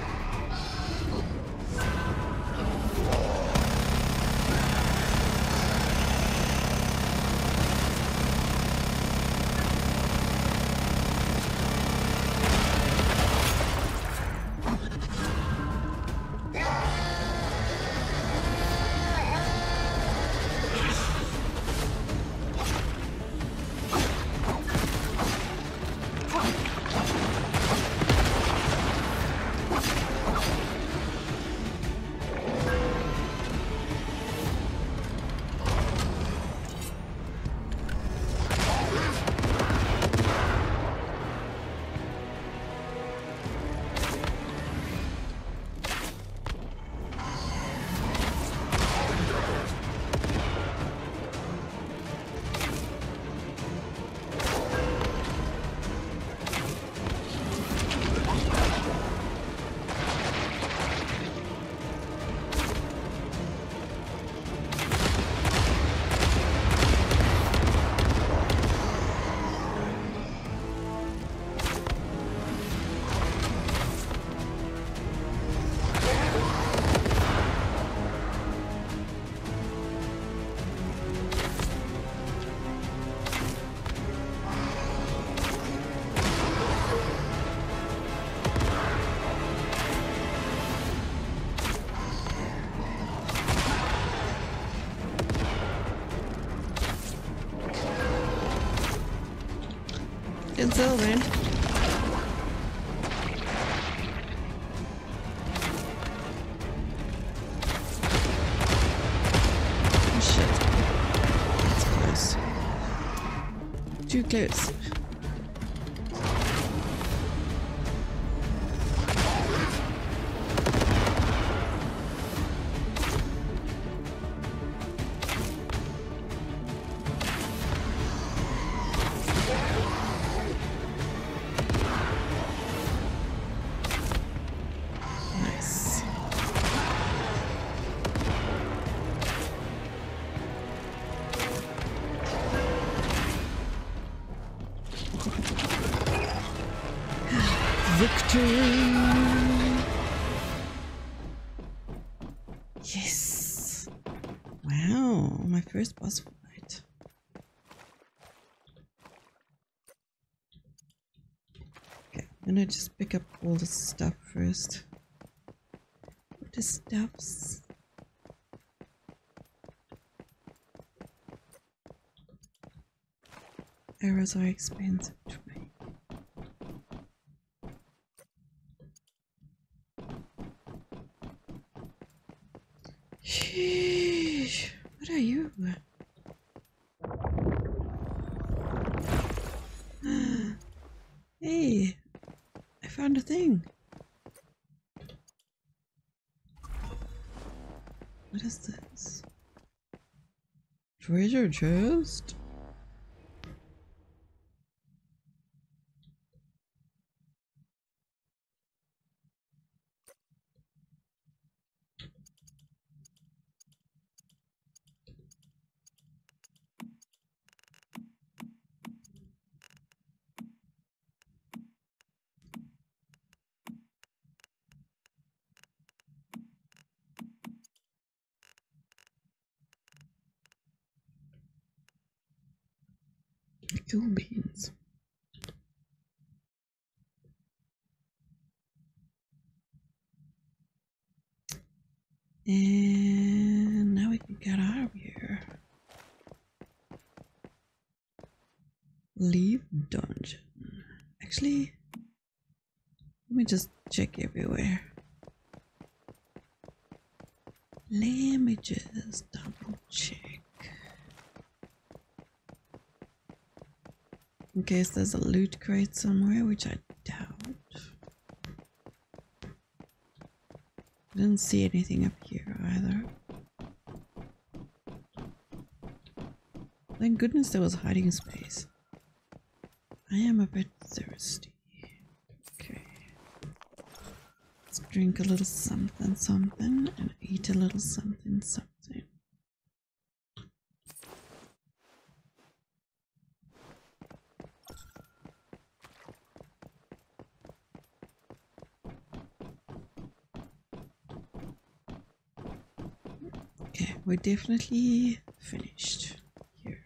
S1: It's over. Oh shit. It's close. Too close. Victory! Yes! Wow, my first boss fight. Okay, I'm gonna just pick up all the stuff first. What is stuffs? Arrows are expensive to make. Sheesh, what are you? Hey, I found a thing. What is this? Treasure chest? Cool beans. And now we can get out of here. Leave dungeon. Actually, let me just check everywhere. Let me just double check. In case there's a loot crate somewhere, which I doubt. I didn't see anything up here either. Thank goodness there was a hiding space. I am a bit thirsty. Okay. Let's drink a little something something and eat a little something something. Okay, we're definitely finished here.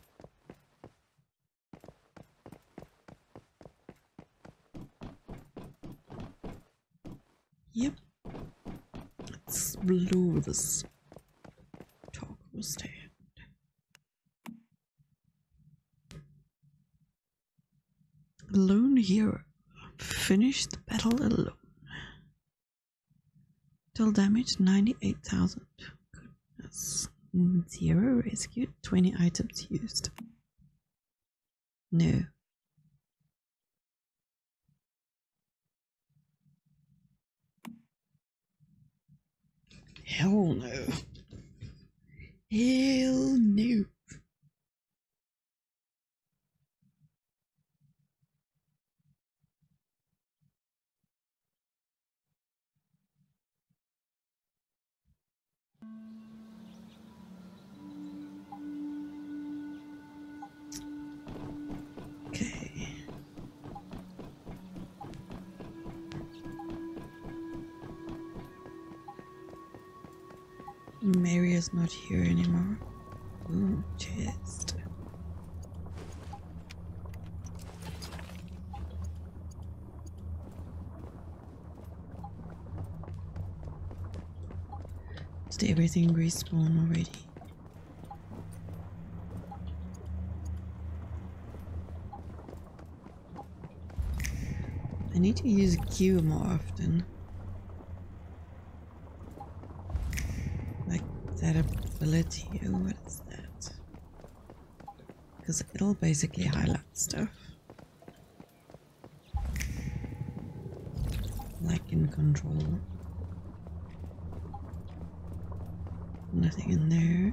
S1: Yep. Let's blow this taco stand. Lone hero. Finish the battle alone. Total damage ninety-eight thousand. Goodness. Zero rescued. twenty items used. No. Hell no. Hell no. Okay. Mary is not here anymore. Ooh, chest. Did everything respawn already? I need to use Q more often. Like that ability, or what is that? Because it'll basically highlight stuff. Like in Control. Nothing in there.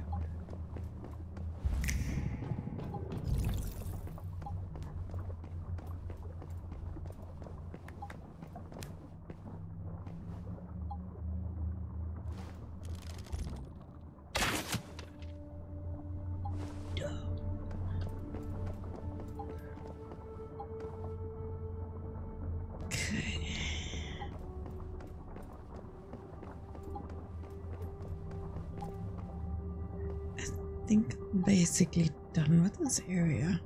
S1: I think I'm basically done with this area.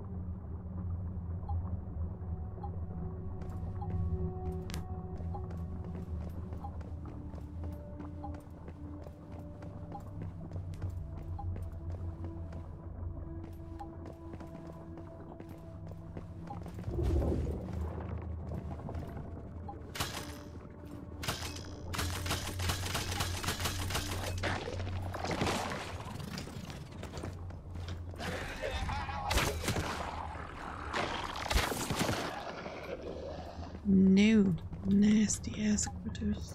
S1: No, nasty ass critters.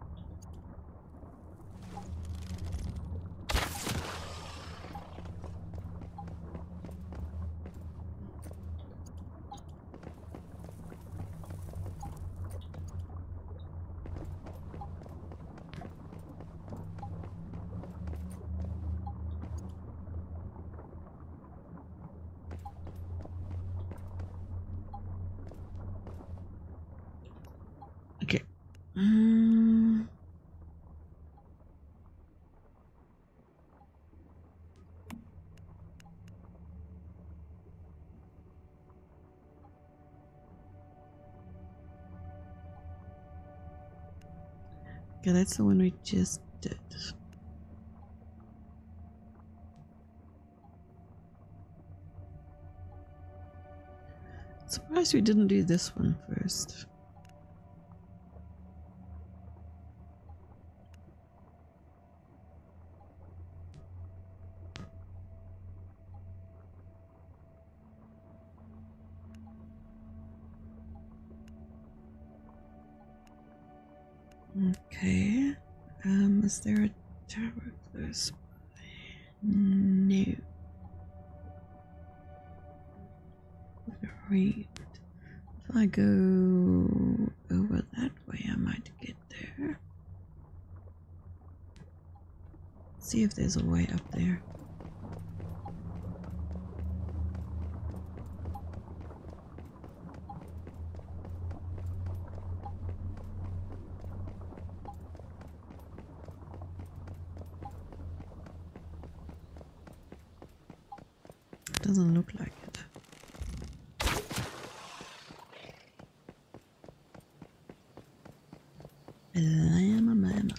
S1: Okay. Um, okay, that's the one we just did. Surprised we didn't do this one first. Okay. Um, is there a tower close by? No. Read. If I go over that way, I might get there. See if there's a way up there. Doesn't look like it. Llama mama.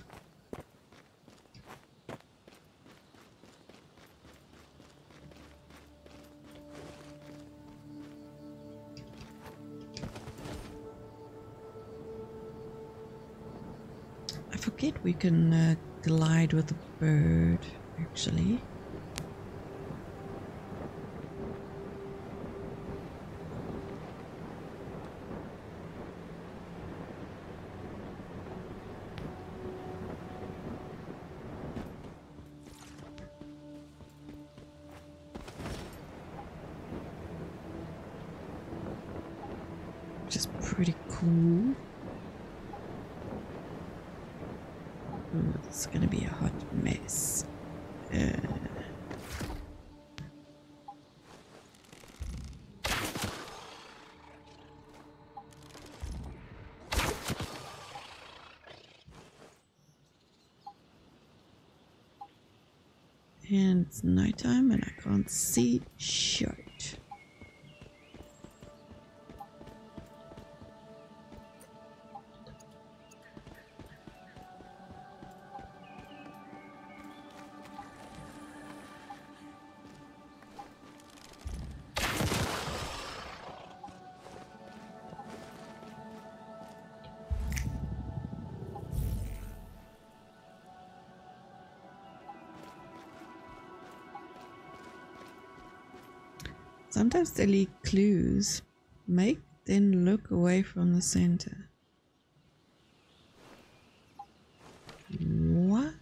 S1: I forget we can uh, glide with a bird, actually. Which is pretty cool. Ooh, it's gonna be a hot mess. Uh, and it's nighttime and I can't see shit. Sometimes they leave clues. Make then look away from the center. What?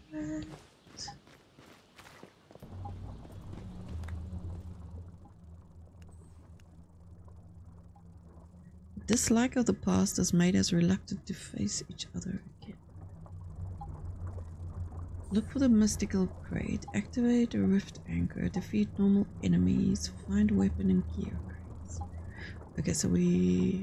S1: Dislike of the past has made us reluctant to face each other again. Look for the mystical crate, activate a rift anchor, defeat normal enemies, find weapon and gear crates. Okay, so we...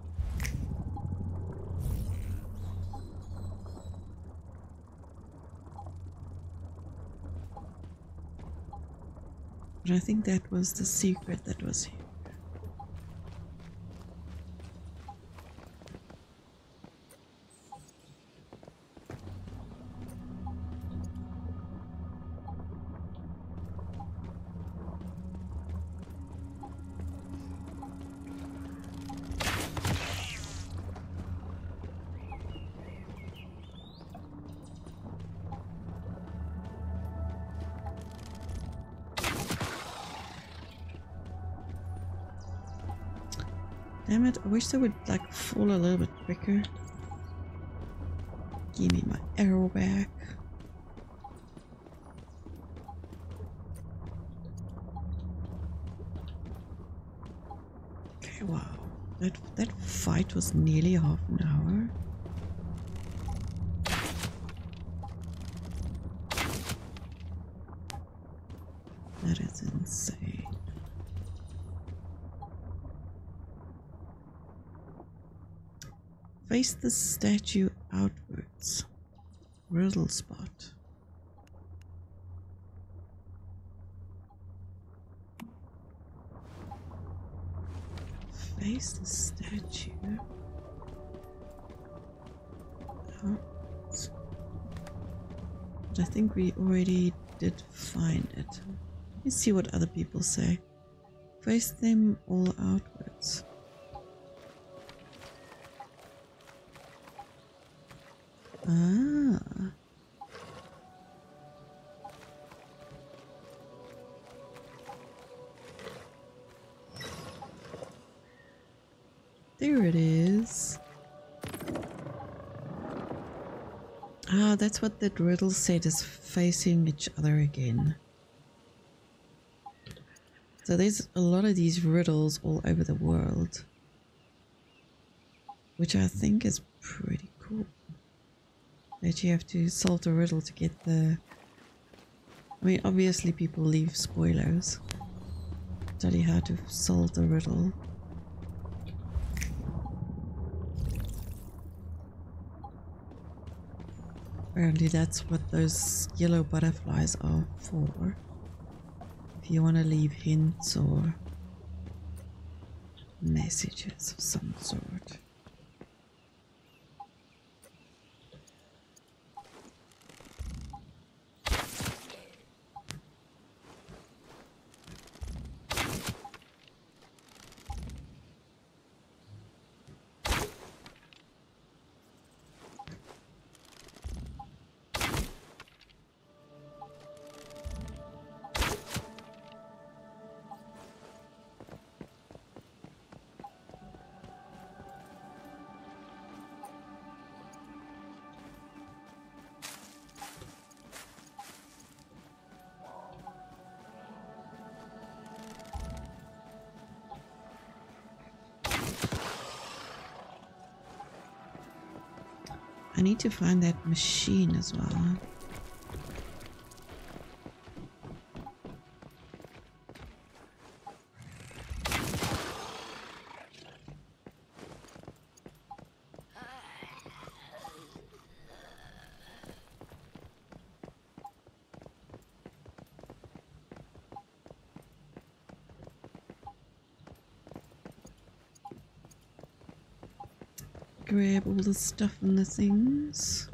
S1: But I think that was the secret that was here. Damn it, I wish they would like fall a little bit quicker. Give me my arrow back. Okay, wow. That that fight was nearly half an hour. That is insane. Face the statue outwards. Riddle spot. Face the statue outwards. But I think we already did find it. Let's see what other people say. Face them all outwards. Ah. There it is. that's what that riddle said, is facing each other again. So there's a lot of these riddles all over the world, which I think is pretty cool. That you have to solve the riddle to get the... I mean, obviously people leave spoilers. Tell you how to solve the riddle. Apparently that's what those yellow butterflies are for. If you want to leave hints or messages of some sort. I need to find that machine as well. Grab all the stuff and the things.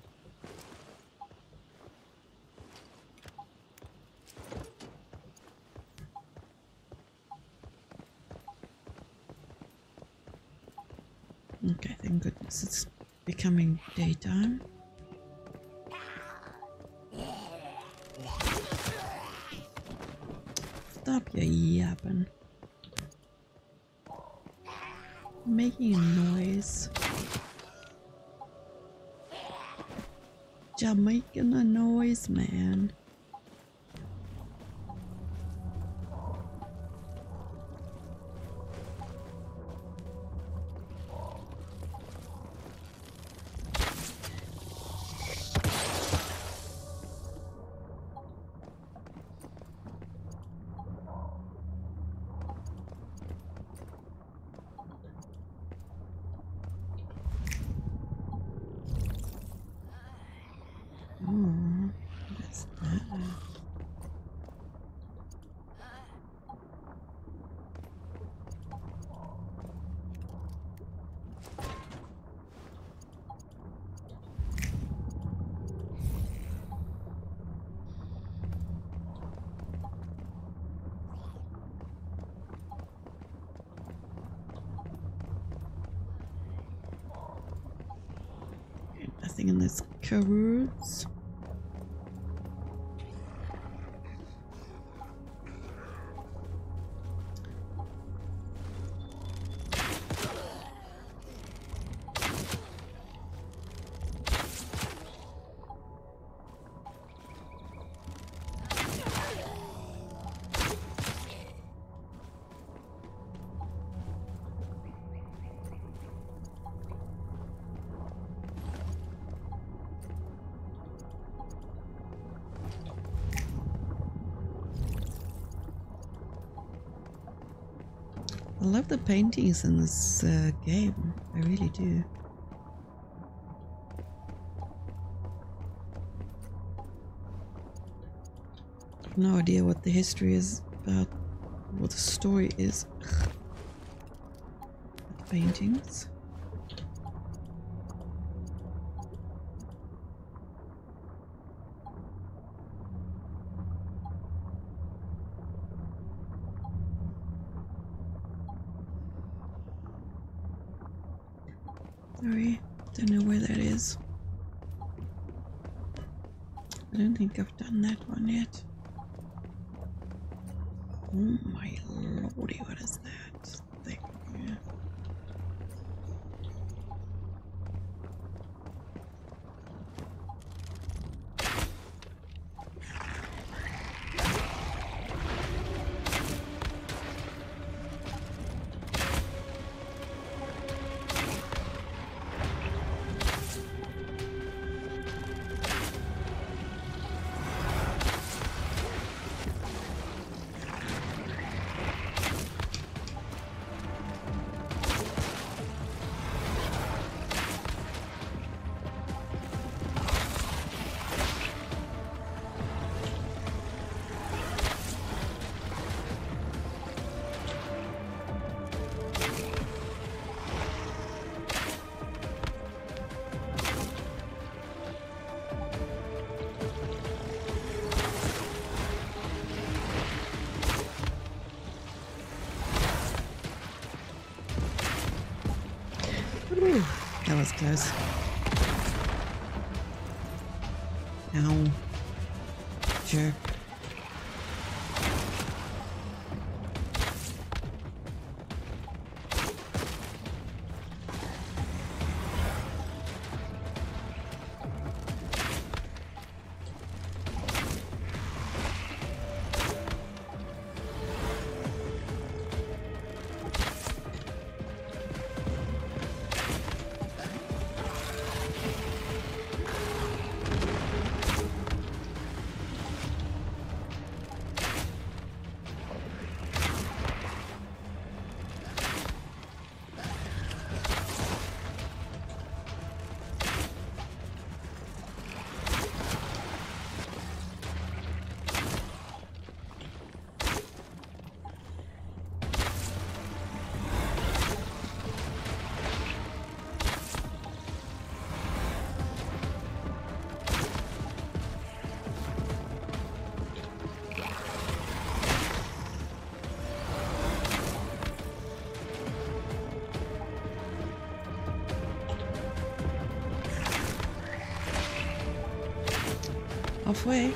S1: Okay, thank goodness it's becoming daytime. Stop your yapping. Making a noise. You're making a noise, man. Nothing in this cupboards. I love the paintings in this uh, game, I really do. I have no idea what the history is about, what the story is. The paintings. Sorry, don't know where that is. I don't think I've done that one yet. Oh my lordy, what is that thing? Yeah. was close. Ow. Jerk. Halfway.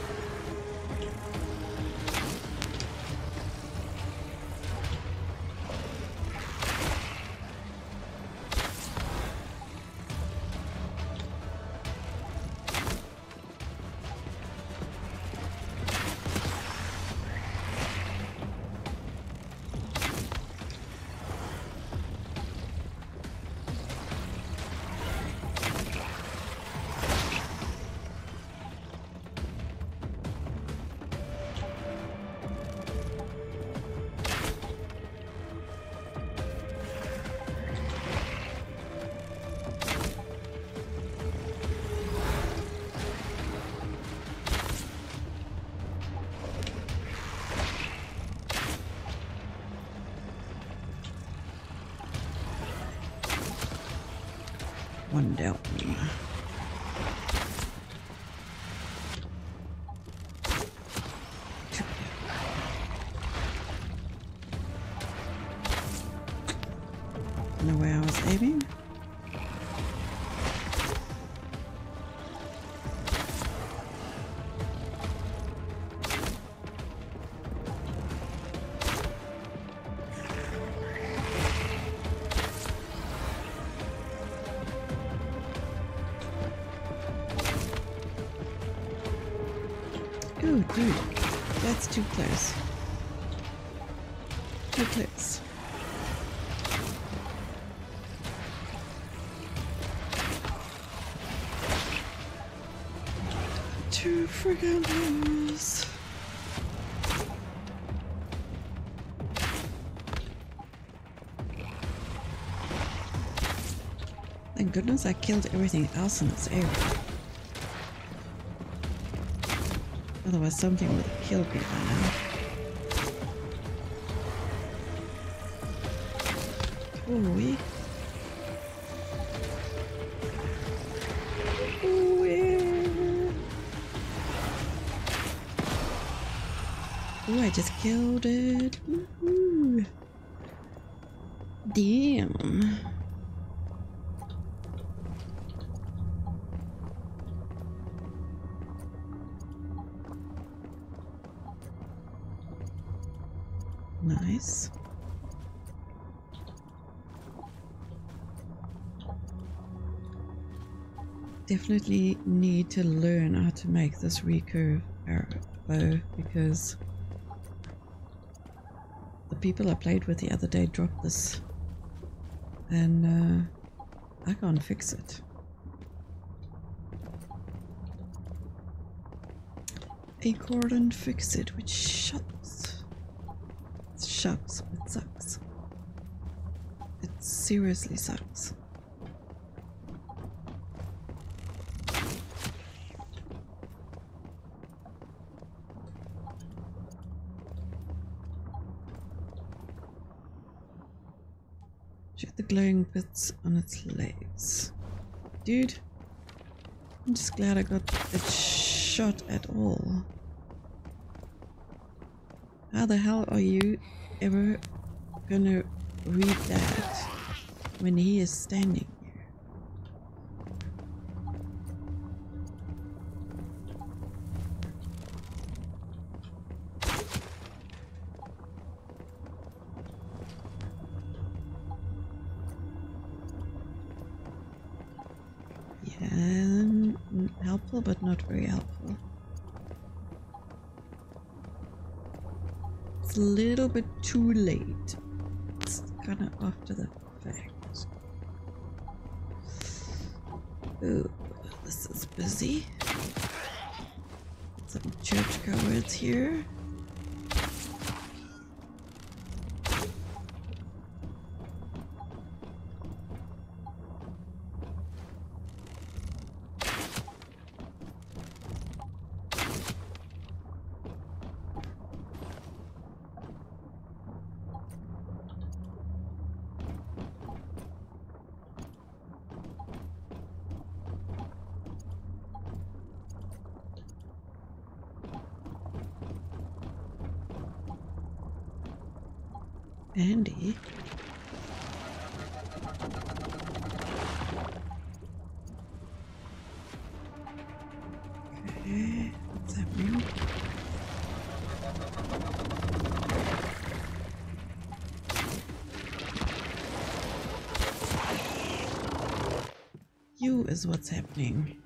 S1: One down. Know where I was aiming. Oh, dude, that's too close. Too close. Too friggin' close. Thank goodness I killed everything else in this area. Otherwise something would have killed me by now. Ooh-wee. Ooh-wee. Ooh, I just killed it. Woohoo. Damn. Nice. Definitely need to learn how to make this recurve arrow bow because the people I played with the other day dropped this and uh, I can't fix it. Acorn fix it, which shuts. It shucks, it sucks. It seriously sucks. Check the glowing bits on its legs. Dude, I'm just glad I got it shot at all. How the hell are you ever gonna read that when he is standing here? but not very helpful. It's a little bit too late. It's kind of after the fact. Oh, this is busy. Some churchgoers here. Andy. Okay, what's happening? You is what's happening.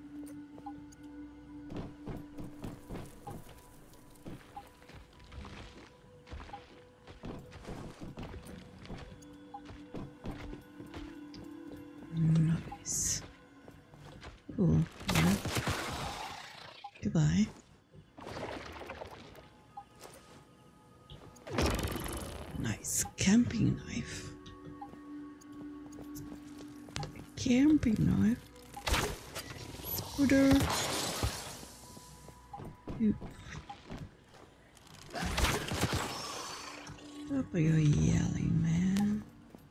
S1: Nice. Cool. Yeah. Goodbye. Nice camping knife. A camping knife. Scooter. Oof. Stop your yelling, man.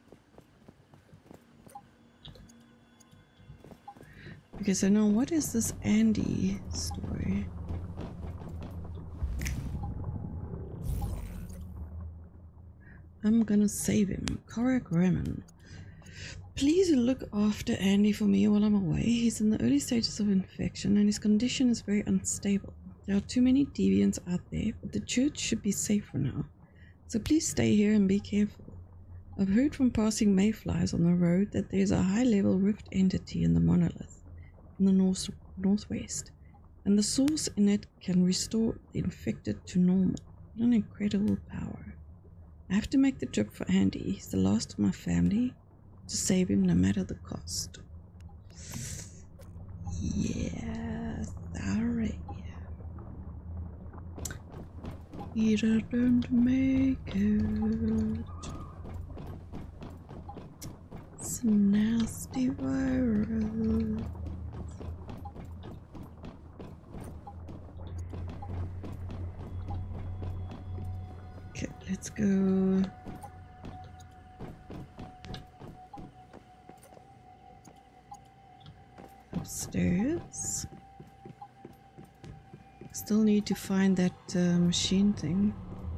S1: Okay, so now what is this Andy story? I'm gonna save him. Correct Raymond. Please look after Andy for me while I'm away. He's in the early stages of infection and his condition is very unstable. There are too many deviants out there, but the church should be safe for now. So please stay here and be careful. I've heard from passing mayflies on the road that there's a high-level rift entity in the monolith in the north northwest, and the source in it can restore the infected to normal. What an incredible power. I have to make the trip for Andy. He's the last of my family. To save him no matter the cost. Yeah, sorry. He didn't make it. It's a nasty virus. Okay, let's go. Upstairs. Still need to find that uh, machine thing.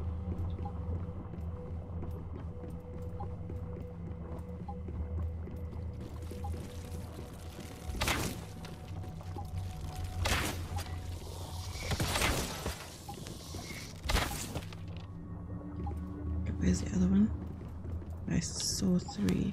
S1: Where's the other one? I saw three.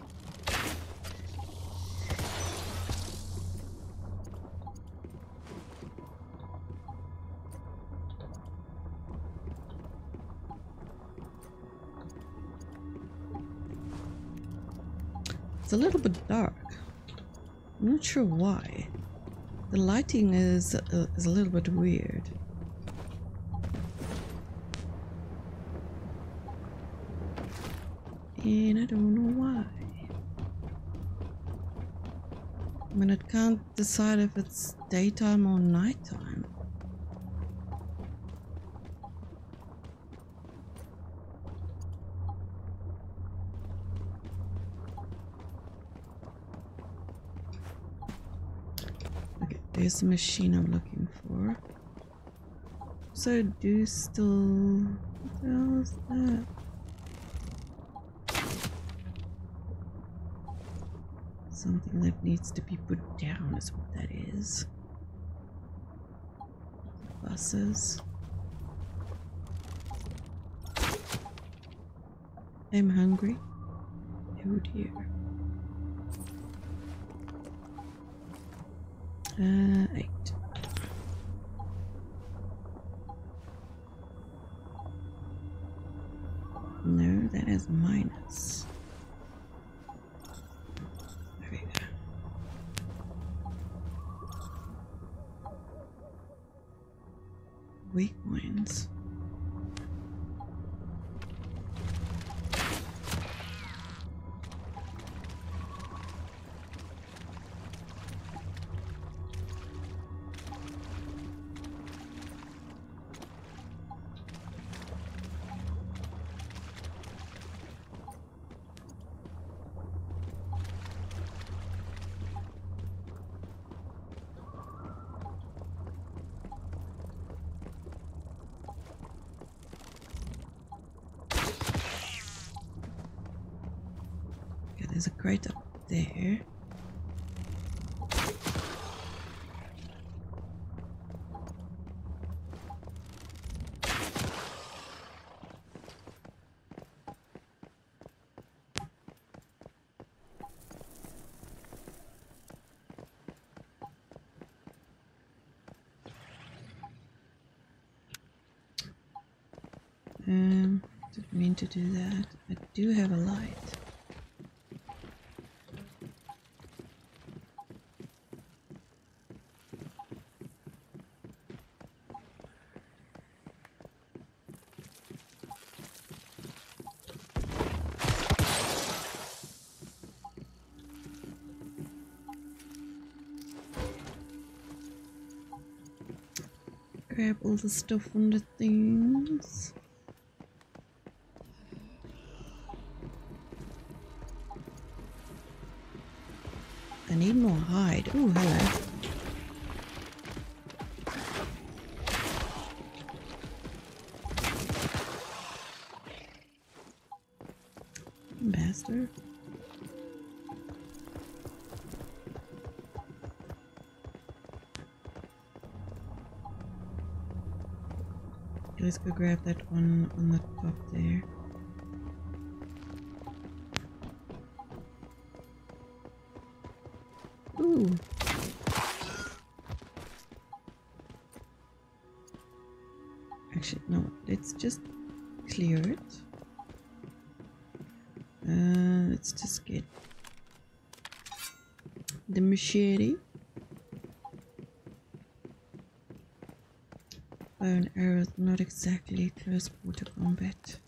S1: It's a little bit dark. I'm not sure why. The lighting is uh, is a little bit weird. And I don't know why. I mean, it can't decide if it's daytime or nighttime. There's the machine I'm looking for. So do still... What the hell is that? Something that needs to be put down is what that is. Buses. I'm hungry. Oh dear. Uh, eight. do that as minus. There we go. Weak points. There's a crate up there. Um, didn't mean to do that. I do have a light. Grab all the stuff on the things. I need more hide. Oh, hello. Bastard. Let's go grab that one on the top there. Ooh. Actually, no, let's just clear it. Uh, let's just get the machete. Bow and arrow is not exactly close quarter combat.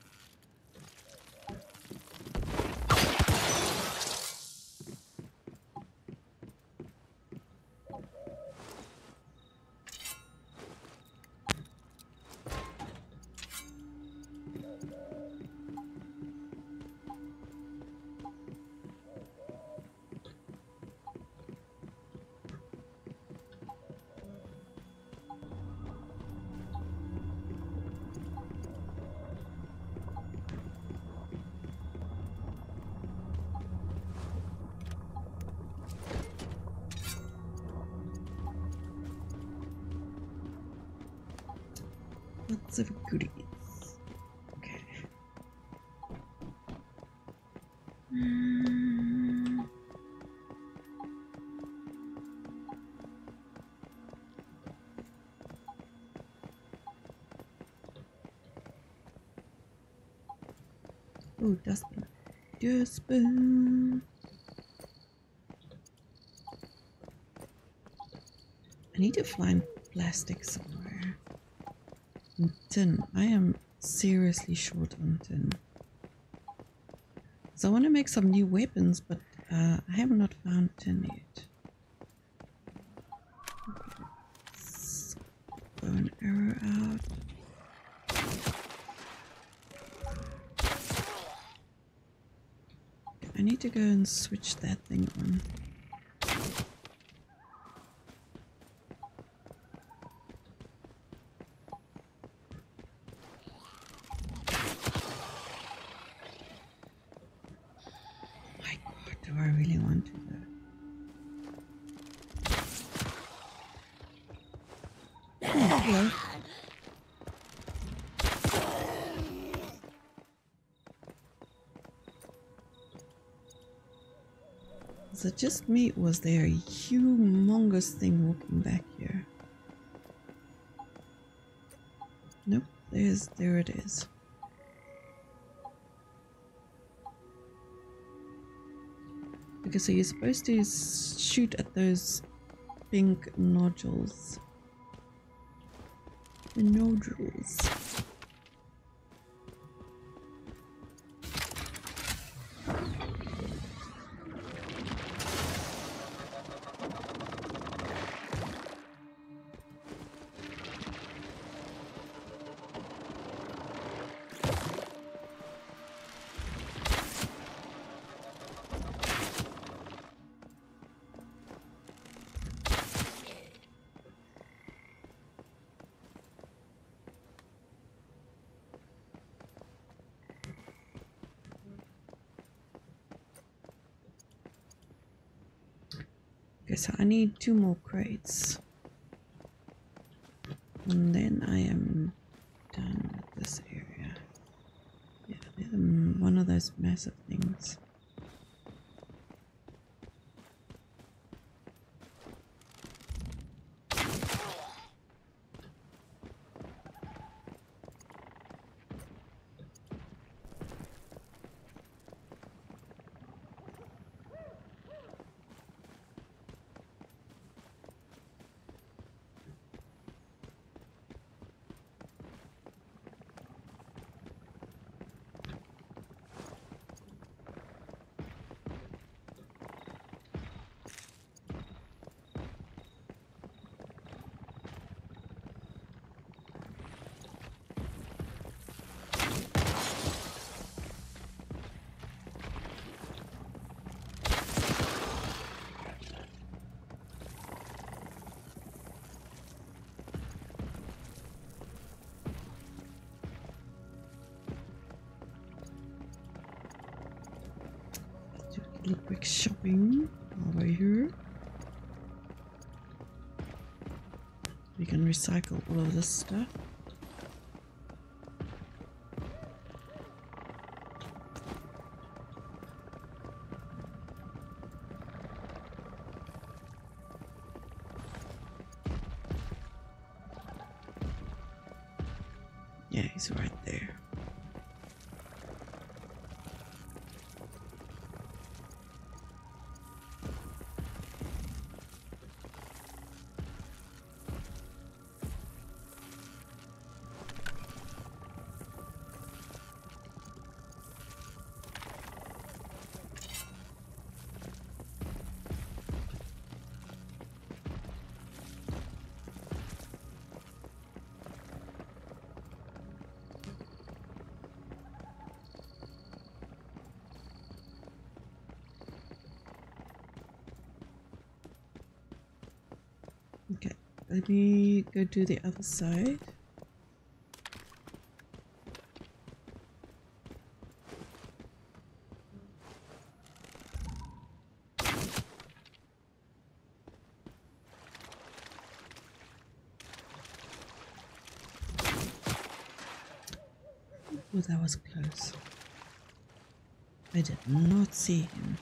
S1: Lots of goodies. Okay. Mm. Oh, dustbin. Dustbin. I need to find plastic somewhere. And tin. I am seriously short on tin. So I want to make some new weapons, but uh, I have not found tin yet. Let's bow an arrow out. I need to go and switch that thing on. My God, do I really want to though? Oh, hello. Was it just me, or was there a humongous thing walking back here? Nope, there's, there it is. Okay, so you're supposed to s- shoot at those pink nodules. The nodules. Okay, so I need two more crates. And then I am done with this area. Yeah, um, one of those massive things. Do a little quick shopping over here. We can recycle all of this stuff. Yeah, he's right there. Okay, let me go to the other side. Oh, that was close. I did not see him.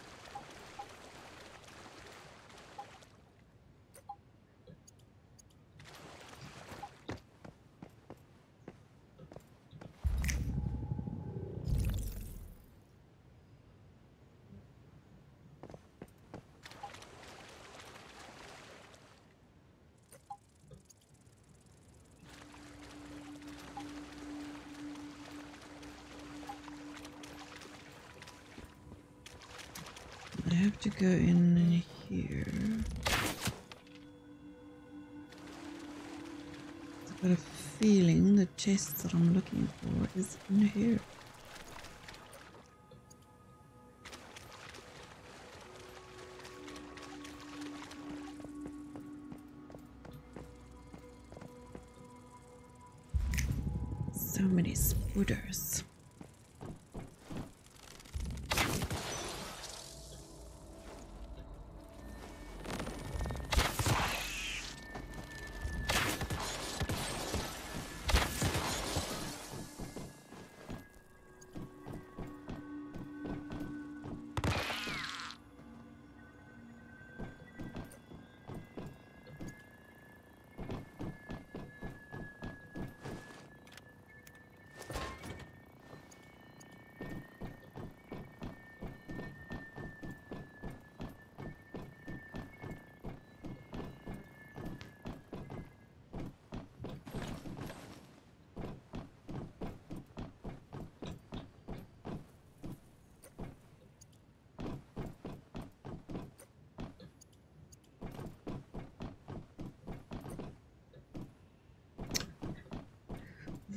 S1: I have to go in here. I've got a feeling the chest that I'm looking for is in here. So many spooters.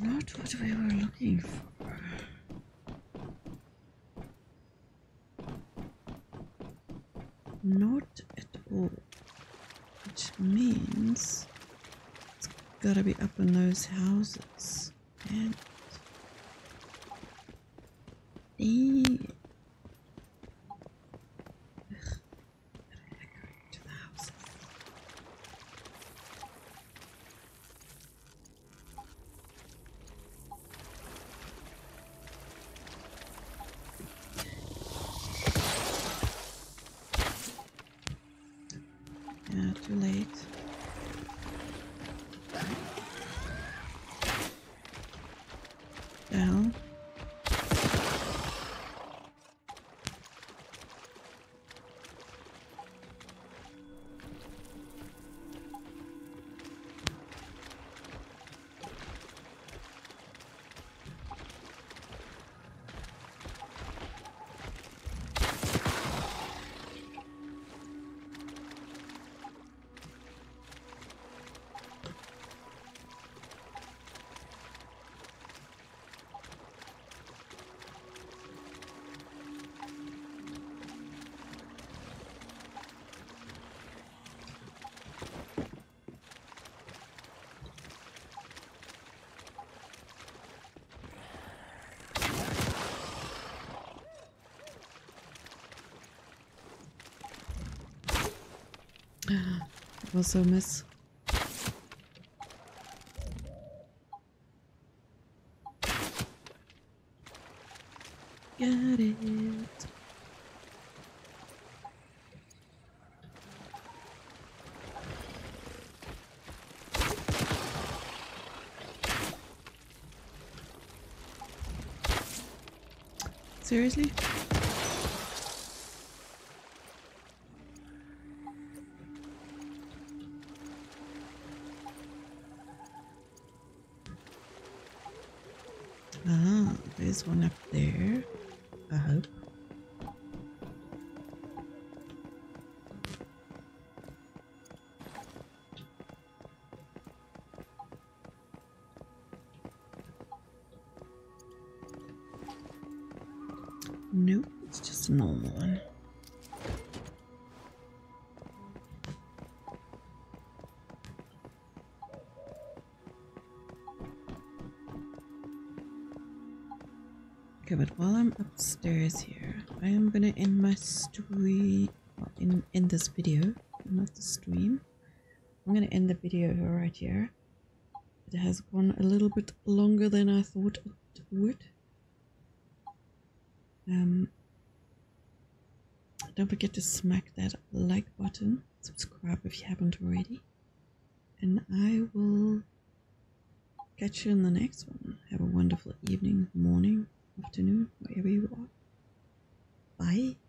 S1: Not what we were looking for. Not at all. Which means it's gotta be up in those houses. And yeah. Ugh. Gotta go to the houses. Yeah, too late. Down. Also miss. Got it. Seriously? Ah, there's one up there, I hope. Nope, it's just a normal one. Okay, but while I'm upstairs here, I am gonna end my stream, well, in, in this video, not the stream. I'm gonna end the video right here. It has gone a little bit longer than I thought it would. Um, don't forget to smack that like button, subscribe if you haven't already, and I will catch you in the next one. Have a wonderful evening, morning, afternoon, wherever you are. Bye.